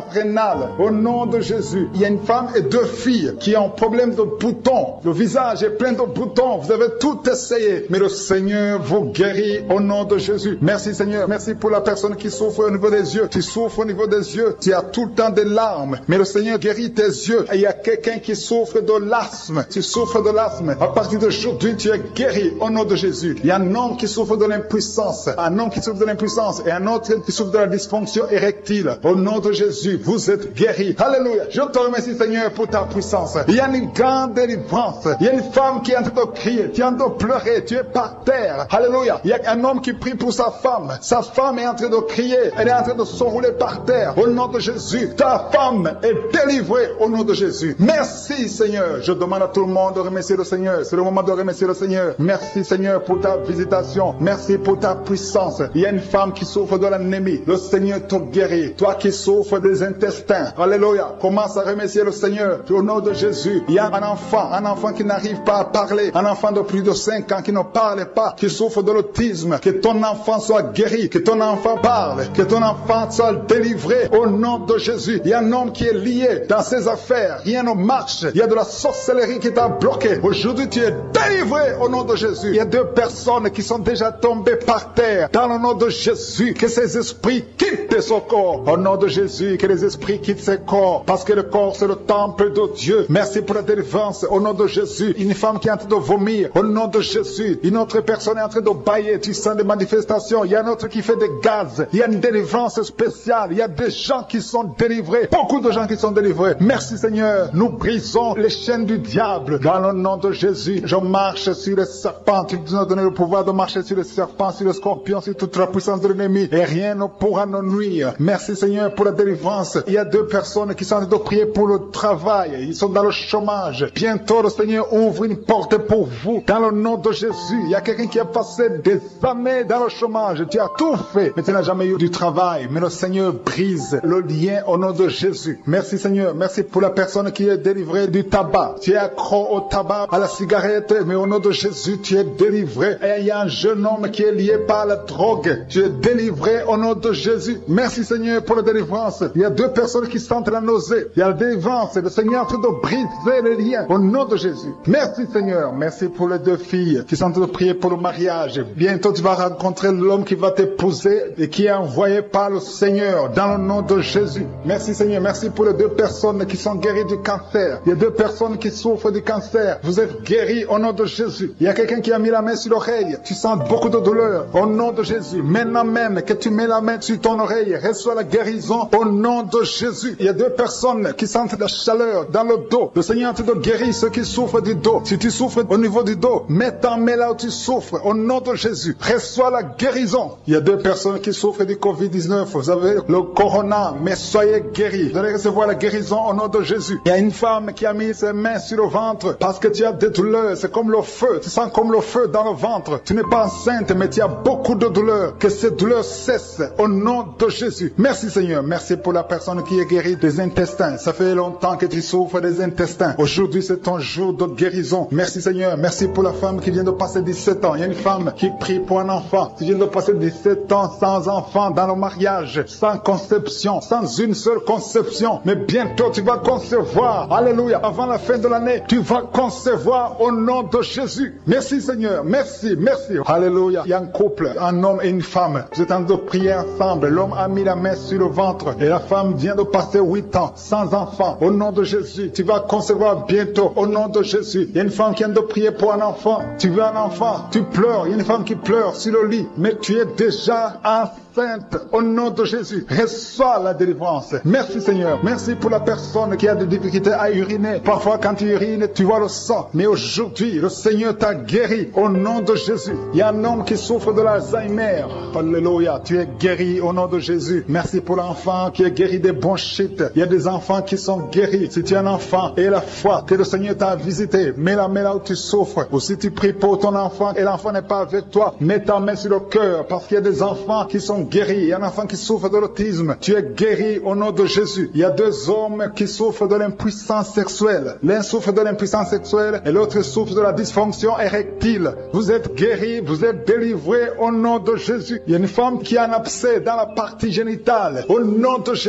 rénale. Au nom de Jésus. Il y a une femme et deux filles qui ont un problème de boutons. Le visage est plein de boutons. Vous avez tout essayé. Mais le Seigneur vous guérit au nom de Jésus. Merci Seigneur. Merci pour la personne qui souffre au niveau des yeux. Tu souffres au niveau des yeux. Tu as tout le temps des larmes. Mais le Seigneur guérit tes yeux. Et il y a quelqu'un qui souffre de l'asthme. Tu souffres de l'asthme. À partir d'aujourd'hui, tu es guéri au nom de Jésus. Il y a un homme qui souffre de l'impuissance. Un homme qui souffre de l'impuissance. Et un autre qui souffre de la dysfonction érectile. Au nom de Jésus, vous êtes guéri. Alléluia. Je te remercie Seigneur pour ta puissance. Il y a une grande délivrance. Il y a une femme qui est en train de crier. Tu es en train de pleurer. Tu es par terre. Alléluia. Il y a un homme qui prie pour sa femme. Sa femme est en train de crier. Elle est en train de s'enrouler par terre. Au nom de Jésus. Ta femme est délivrée au nom de Jésus. Merci Seigneur. Je demande à tout le monde de remercier le Seigneur. C'est le moment de remercier le Seigneur. Merci Seigneur pour ta visitation. Merci pour ta puissance. Il y a une femme qui souffre de l'anémie. Le Seigneur te guérit. Toi qui souffres des intestins. Alléluia. Commence à remercier le Seigneur. Au nom de Jésus. Il y a un enfant. Un enfant qui n'arrive pas à parler. Un enfant de plus de cinq ans qui ne parle pas. Qui souffre de l'autisme. Que ton enfant soit guéri. Que ton enfant parle. Que ton enfant soit délivré. Au nom de Jésus. Il y a un homme qui est lié dans ses affaires. Rien ne marche. Il y a de la sorcellerie qui t'a bloqué. Aujourd'hui, tu es délivré au nom de Jésus. Il y a deux personnes qui sont déjà tombées par terre. Dans le nom de Jésus, que ces esprits quittent son corps. Au nom de Jésus, que les esprits quittent ses corps. Parce que le corps, c'est le temple de Dieu. Merci pour la délivrance. Au nom de Jésus, une femme qui est en train de vomir. Au nom de Jésus, une autre personne est en train de bailler. Tu sens des manifestations. Il y a un autre qui fait des gaz. Il y a une délivrance spéciale. Il y a des gens qui sont délivrés. Beaucoup de gens qui sont délivrés. Merci Seigneur. Nous brisons les chaînes du diable. Dans le nom de Jésus, je marche sur les serpents. Tu nous as donné le pouvoir de marcher sur les serpents, sur les scorpions, sur toute la puissance de l'ennemi. Et rien ne pourra nous nuire. Merci Seigneur pour la délivrance. Il y a deux personnes qui sont en train de prier pour le travail. Ils sont dans le chômage. Bientôt le Seigneur ouvre une porte pour vous. Dans le nom de Jésus. Il y a quelqu'un qui a passé des années dans le chômage. Tu as tout fait, mais tu n'as jamais eu du travail. Mais le Seigneur brise le lien au nom de Jésus. Merci Seigneur. Merci pour la personne qui est délivrée du tabac. Tu es accro au tabac, à la cigarette, mais au nom de Jésus, tu es délivré. Et il y a un jeune homme qui est lié par la drogue. Tu es délivré au nom de Jésus. Merci Seigneur pour la délivrance. Il y a deux personnes qui sentent la nausée. Il y a la délivrance. Le Seigneur est en train de briser les liens au nom de Jésus. Merci Seigneur. Merci pour les deux filles qui sont en train de prier pour le mariage. Bientôt tu vas rencontrer l'homme qui va t'épouser et qui est envoyé par le Seigneur dans le nom de Jésus. Merci Seigneur. Merci pour les deux personnes qui sont guéries du cancer. Il y a deux personnes qui souffrent du cancer. Vous êtes guéris au nom de Jésus. Il y a quelqu'un qui a mis la main sur l'oreille. Tu sens beaucoup de douleur au nom de Jésus. Maintenant même que tu mets la main sur ton oreille, reçois la guérison au nom de Jésus. Il y a deux personnes qui sentent la chaleur dans le dos. Le Seigneur te guérit ceux qui souffrent du dos. Si tu souffres au niveau du dos, mets ta main là où tu souffres au nom de Jésus. Reçois la guérison. Il y a deux personnes qui souffrent du covid dix-neuf. Vous avez le corona, mais soyez guéris. Vous allez recevoir la guérison au nom de Jésus. Il y a une femme qui a mis ses mains sur le ventre parce que tu as des douleurs. C'est comme le feu. Tu sens comme le feu dans le ventre. Tu n'es pas enceinte, mais tu as beaucoup de douleurs. Que ces douleurs cessent au nom de Jésus. Merci Seigneur. Merci pour la personne qui est guérie des intestins. Ça fait longtemps que tu souffres des intestins. Aujourd'hui, c'est ton jour de guérison. Merci Seigneur. Merci pour la femme qui vient de passer dix-sept ans. Il y a une femme qui prie pour un enfant. Tu viens de passer dix-sept ans sans enfant dans le mariage, sans conception, sans une seule conception. Mais bientôt, tu vas concevoir. Alléluia. Avant la fin de l'année, tu vas concevoir au nom de Jésus. Merci Seigneur. Merci, merci. Alléluia. Il y a un couple, un homme et une femme. Vous êtes en train de prier ensemble. L'homme a mis la main sur le ventre et la femme vient de passer huit ans sans enfant. Au nom de Jésus, tu vas concevoir bientôt. Au nom de Jésus. Il y a une femme qui vient de prier pour un enfant. Tu veux un enfant, tu pleures. Il y a une femme qui pleure sur le lit, mais tu es déjà enceinte. Au nom de Jésus, reçois la délivrance. Merci Seigneur. Merci pour la personne qui a des difficultés à uriner. Parfois quand tu urines, tu vois le sang. Mais aujourd'hui, le Seigneur t'a guéri. Au nom de Jésus. Il y a un homme qui souffre de l'Alzheimer. Alléluia. Tu es guéri au nom de Jésus. Merci pour l'enfant qui est guéri des bronchites. Il y a des enfants qui sont guéris. Si tu es un enfant et la foi que le Seigneur t'a visité, mets la main là où tu souffres. Ou si tu pries pour ton enfant et l'enfant n'est pas avec toi, mets ta main sur le cœur parce qu'il y a des enfants qui sont guéris. Il y a un enfant qui souffre de l'autisme. Tu es guéri au nom de Jésus. Il y a deux hommes qui souffrent de l'impuissance sexuelle. L'un souffre de l'impuissance sexuelle et l'autre souffre de la dysfonction érectile. Vous êtes guéris, vous êtes délivrés au nom de Jésus. Il y a une femme qui a un abcès dans la partie génitale. Au nom de Jésus.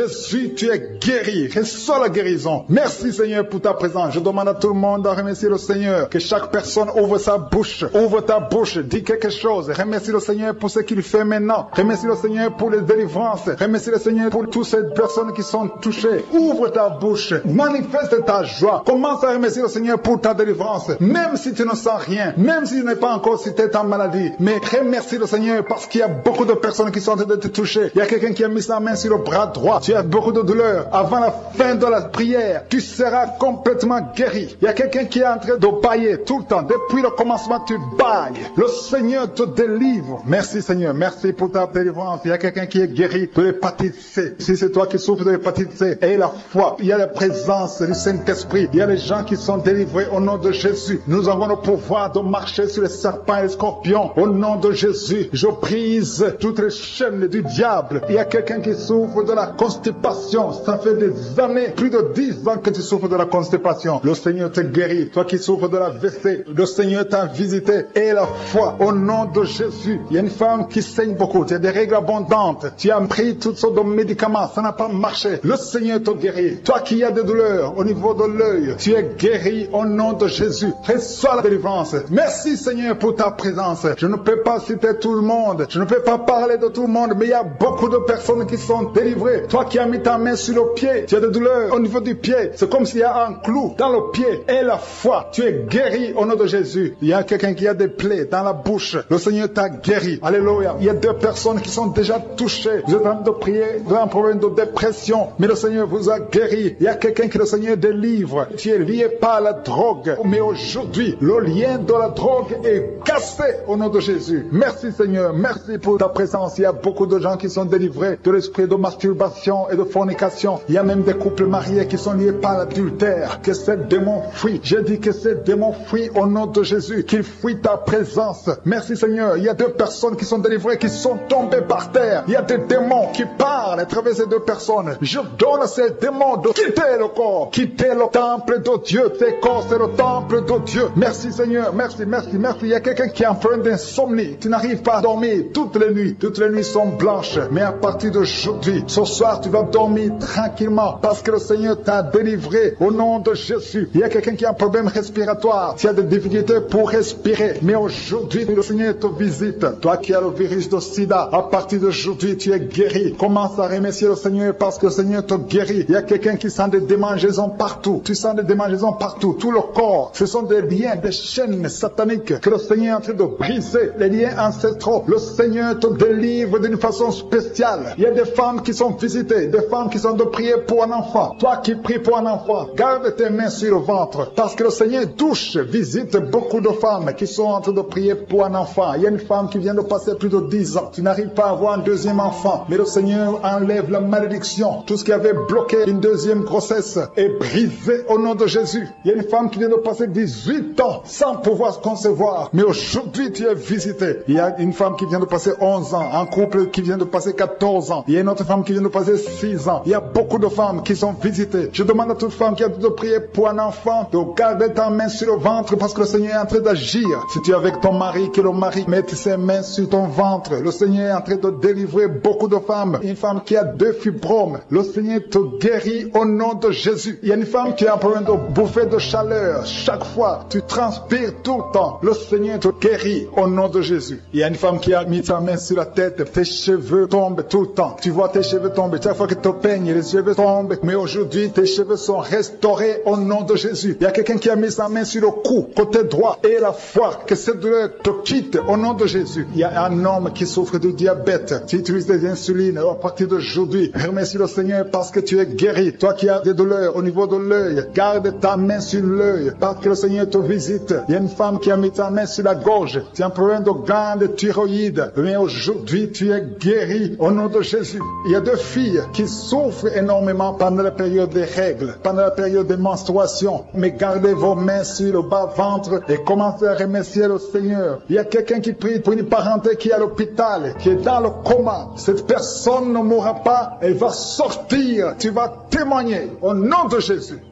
Jésus, tu es guéri. Reçois la guérison. Merci Seigneur pour ta présence. Je demande à tout le monde de remercier le Seigneur. Que chaque personne ouvre sa bouche. Ouvre ta bouche. Dis quelque chose. Remercie le Seigneur pour ce qu'il fait maintenant. Remercie le Seigneur pour les délivrances. Remercie le Seigneur pour toutes ces personnes qui sont touchées. Ouvre ta bouche. Manifeste ta joie. Commence à remercier le Seigneur pour ta délivrance. Même si tu ne sens rien. Même si tu n'es pas encore cité ta maladie. Mais remercie le Seigneur parce qu'il y a beaucoup de personnes qui sont en train de te toucher. Il y a quelqu'un qui a mis sa main sur le bras droit. Tu as beaucoup de douleur. Avant la fin de la prière, tu seras complètement guéri. Il y a quelqu'un qui est en train de bailler tout le temps. Depuis le commencement, tu bailles. Le Seigneur te délivre. Merci Seigneur. Merci pour ta délivrance. Il y a quelqu'un qui est guéri de l'hépatite C. Si c'est toi qui souffres de l'hépatite C, aie la foi. Il y a la présence du Saint-Esprit. Il y a les gens qui sont délivrés au nom de Jésus. Nous avons le pouvoir de marcher sur les serpents et les scorpions. Au nom de Jésus, je brise toutes les chaînes du diable. Il y a quelqu'un qui souffre de la constipation. Ça fait des années, plus de dix ans que tu souffres de la constipation. Le Seigneur te guérit. Toi qui souffres de la V C, le Seigneur t'a visité. Et la foi, au nom de Jésus. Il y a une femme qui saigne beaucoup. Tu as des règles abondantes. Tu as pris toutes sortes de médicaments. Ça n'a pas marché. Le Seigneur te guérit. Toi qui as des douleurs au niveau de l'œil, tu es guéri au nom de Jésus. Reçois la délivrance. Merci Seigneur pour ta présence. Je ne peux pas citer tout le monde. Je ne peux pas parler de tout le monde, mais il y a beaucoup de personnes qui sont délivrées. Toi qui as mis ta main sur le pied, tu as des douleurs au niveau du pied. C'est comme s'il y a un clou dans le pied. Et la foi, tu es guéri au nom de Jésus. Il y a quelqu'un qui a des plaies dans la bouche. Le Seigneur t'a guéri. Alléluia. Il y a deux personnes qui sont déjà touchées. Vous êtes en train de prier, vous avez un problème de dépression, mais le Seigneur vous a guéri. Il y a quelqu'un que le Seigneur délivre. Tu es lié par la drogue. Mais aujourd'hui, le lien de la drogue est cassé au nom de Jésus. Merci Seigneur. Merci pour ta présence. Il y a beaucoup de gens qui sont délivrés de l'esprit de masturbation et de fornication. Il y a même des couples mariés qui sont liés par l'adultère. Que ces démons fuient. J'ai dit que ces démons fuient au nom de Jésus. Qu'ils fuient ta présence. Merci Seigneur. Il y a deux personnes qui sont délivrées, qui sont tombées par terre. Il y a des démons qui parlent à travers ces deux personnes. Je donne à ces démons de quitter le corps. Quitter le temple de Dieu. Ces corps, c'est le temple de Dieu. Merci Seigneur. Merci, merci, merci. Il y a quelqu'un qui est en train d'insomnie. Tu n'arrives pas à dormir toutes les nuits. Toutes les nuits sont blanches. Mais à partir d'aujourd'hui, ce soir, tu vas dormir tranquillement parce que le Seigneur t'a délivré au nom de Jésus. Il y a quelqu'un qui a un problème respiratoire. Tu as des difficultés pour respirer. Mais aujourd'hui, le Seigneur te visite. Toi qui as le virus de sida, à partir d'aujourd'hui, tu es guéri. Commence à remercier le Seigneur parce que le Seigneur te guérit. Il y a quelqu'un qui sent des démangeaisons partout. Tu sens des démangeaisons partout. Tout le corps. Ce sont des liens, des chaînes sataniques que le Seigneur est en train de briser. Les liens ancestraux. Le Seigneur te délivre d'une façon spéciale. Il y a des femmes qui sont visitées. Des femmes qui sont de prier pour un enfant. Toi qui pries pour un enfant, garde tes mains sur le ventre. Parce que le Seigneur touche, visite beaucoup de femmes qui sont en train de prier pour un enfant. Il y a une femme qui vient de passer plus de dix ans. Tu n'arrives pas à avoir un deuxième enfant. Mais le Seigneur enlève la malédiction. Tout ce qui avait bloqué une deuxième grossesse est brisé au nom de Jésus. Il y a une femme qui vient de passer dix-huit ans sans pouvoir concevoir. Mais aujourd'hui, tu es visité. Il y a une femme qui vient de passer onze ans. Un couple qui vient de passer quatorze ans. Il y a une autre femme qui vient de passer six ans. Il y a beaucoup de femmes qui sont visitées. Je demande à toute femme qui a de prier pour un enfant de garder ta main sur le ventre parce que le Seigneur est en train d'agir. Si tu es avec ton mari, que le mari mette ses mains sur ton ventre. Le Seigneur est en train de délivrer beaucoup de femmes. Une femme qui a deux fibromes. Le Seigneur te guérit au nom de Jésus. Il y a une femme qui a un problème de bouffée de chaleur. Chaque fois, tu transpires tout le temps. Le Seigneur te guérit au nom de Jésus. Il y a une femme qui a mis sa main sur la tête. Tes cheveux tombent tout le temps. Tu vois tes cheveux tomber. Chaque fois que tu te peignes, les cheveux tombent. Mais aujourd'hui, tes cheveux sont restaurés au nom de Jésus. Il y a quelqu'un qui a mis sa main sur le cou, côté droit. Et la foi, que cette douleur te quitte au nom de Jésus. Il y a un homme qui souffre de diabète. Tu utilises des insulines. À partir d'aujourd'hui, remercie le Seigneur parce que tu es guéri. Toi qui as des douleurs au niveau de l'œil, garde ta main sur l'œil parce que le Seigneur te visite. Il y a une femme qui a mis sa main sur la gorge. Tu as un problème de glande thyroïde. Mais aujourd'hui, tu es guéri au nom de Jésus. Il y a deux filles qui souffrent énormément pendant la période des règles, pendant la période des menstruations. Mais gardez vos mains sur le bas-ventre et commencez à remercier le Seigneur. Il y a quelqu'un qui prie pour une parenté qui est à l'hôpital, qui est dans le coma. Cette personne ne mourra pas, elle va sortir. Tu vas témoigner au nom de Jésus.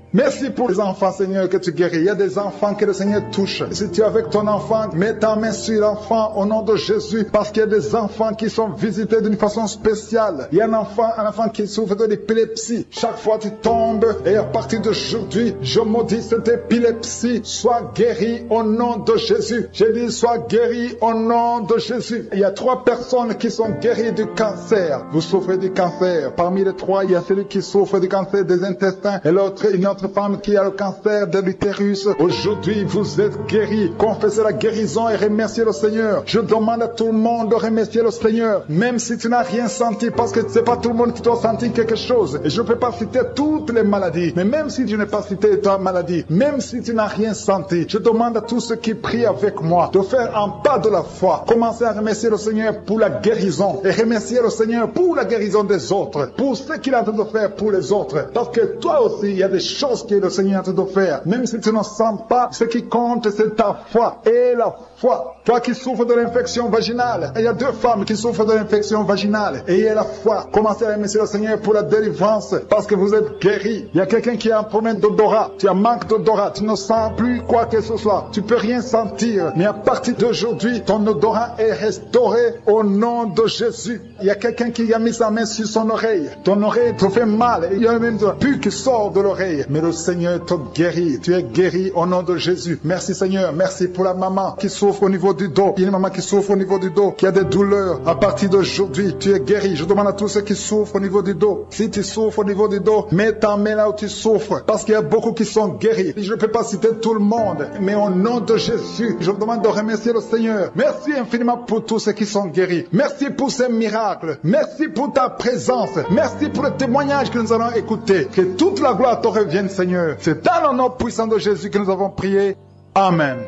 Merci pour les enfants, Seigneur, que tu guéris. Il y a des enfants que le Seigneur touche. Si tu es avec ton enfant, mets ta main sur l'enfant au nom de Jésus, parce qu'il y a des enfants qui sont visités d'une façon spéciale. Il y a un enfant, un enfant qui souffre de l'épilepsie. Chaque fois tu tombes, et à partir d'aujourd'hui, je maudis cette épilepsie. Sois guéri au nom de Jésus. J'ai dit, sois guéri au nom de Jésus. Il y a trois personnes qui sont guéries du cancer. Vous souffrez du cancer. Parmi les trois, il y a celui qui souffre du cancer des intestins et l'autre, une autre femme qui a le cancer de l'utérus. Aujourd'hui, vous êtes guéris. Confessez la guérison et remerciez le Seigneur. Je demande à tout le monde de remercier le Seigneur, même si tu n'as rien senti, parce que c'est pas tout le monde qui doit sentir quelque chose. Et je ne peux pas citer toutes les maladies, mais même si tu n'as pas cité ta maladie, même si tu n'as rien senti, je demande à tous ceux qui prient avec moi de faire un pas de la foi. Commencez à remercier le Seigneur pour la guérison et remercier le Seigneur pour la guérison des autres, pour ce qu'il est en train de faire pour les autres. Parce que toi aussi, il y a des choses que le Seigneur est en train de faire. Même si tu ne sens pas, ce qui compte, c'est ta foi. Et la foi. Toi qui souffres de l'infection vaginale, il y a deux femmes qui souffrent de l'infection vaginale. Et il y a la foi. Commencez à remercier le Seigneur pour la délivrance, parce que vous êtes guéris. Il y a quelqu'un qui a un problème d'odorat. Tu as manque d'odorat. Tu ne sens plus quoi que ce soit. Tu peux rien sentir. Mais à partir d'aujourd'hui, ton odorat est restauré au nom de Jésus. Il y a quelqu'un qui a mis sa main sur son oreille. Ton oreille te fait mal. Il y a même un pu qui sort de l'oreille. Mais le Seigneur te guérit. Tu es guéri au nom de Jésus. Merci Seigneur. Merci pour la maman qui souffre au niveau du dos. Il y a une maman qui souffre au niveau du dos, qui a des douleurs. À partir d'aujourd'hui, tu es guéri. Je demande à tous ceux qui souffrent au niveau du dos. Si tu souffres au niveau du dos, mets ta main là où tu souffres. Parce qu'il y a beaucoup qui sont guéris. Je ne peux pas citer tout le monde. Mais au nom de Jésus, je vous demande de remercier le Seigneur. Merci infiniment pour tous ceux qui sont guéris. Merci pour ces miracles. Merci pour ta présence. Merci pour le témoignage que nous allons écouter. Que toute la gloire te revienne, Seigneur. C'est dans le nom puissant de Jésus que nous avons prié. Amen.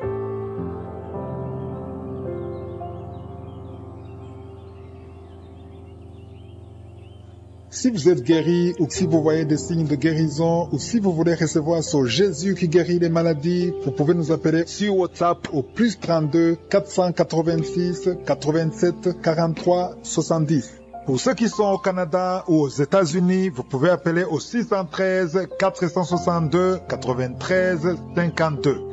Si vous êtes guéri, ou si vous voyez des signes de guérison, ou si vous voulez recevoir ce Jésus qui guérit les maladies, vous pouvez nous appeler sur WhatsApp au plus trente-deux quatre cent quatre-vingt-six quatre-vingt-sept quarante-trois soixante-dix. Pour ceux qui sont au Canada ou aux États-Unis, vous pouvez appeler au six un trois quatre six deux quatre-vingt-treize cinquante-deux.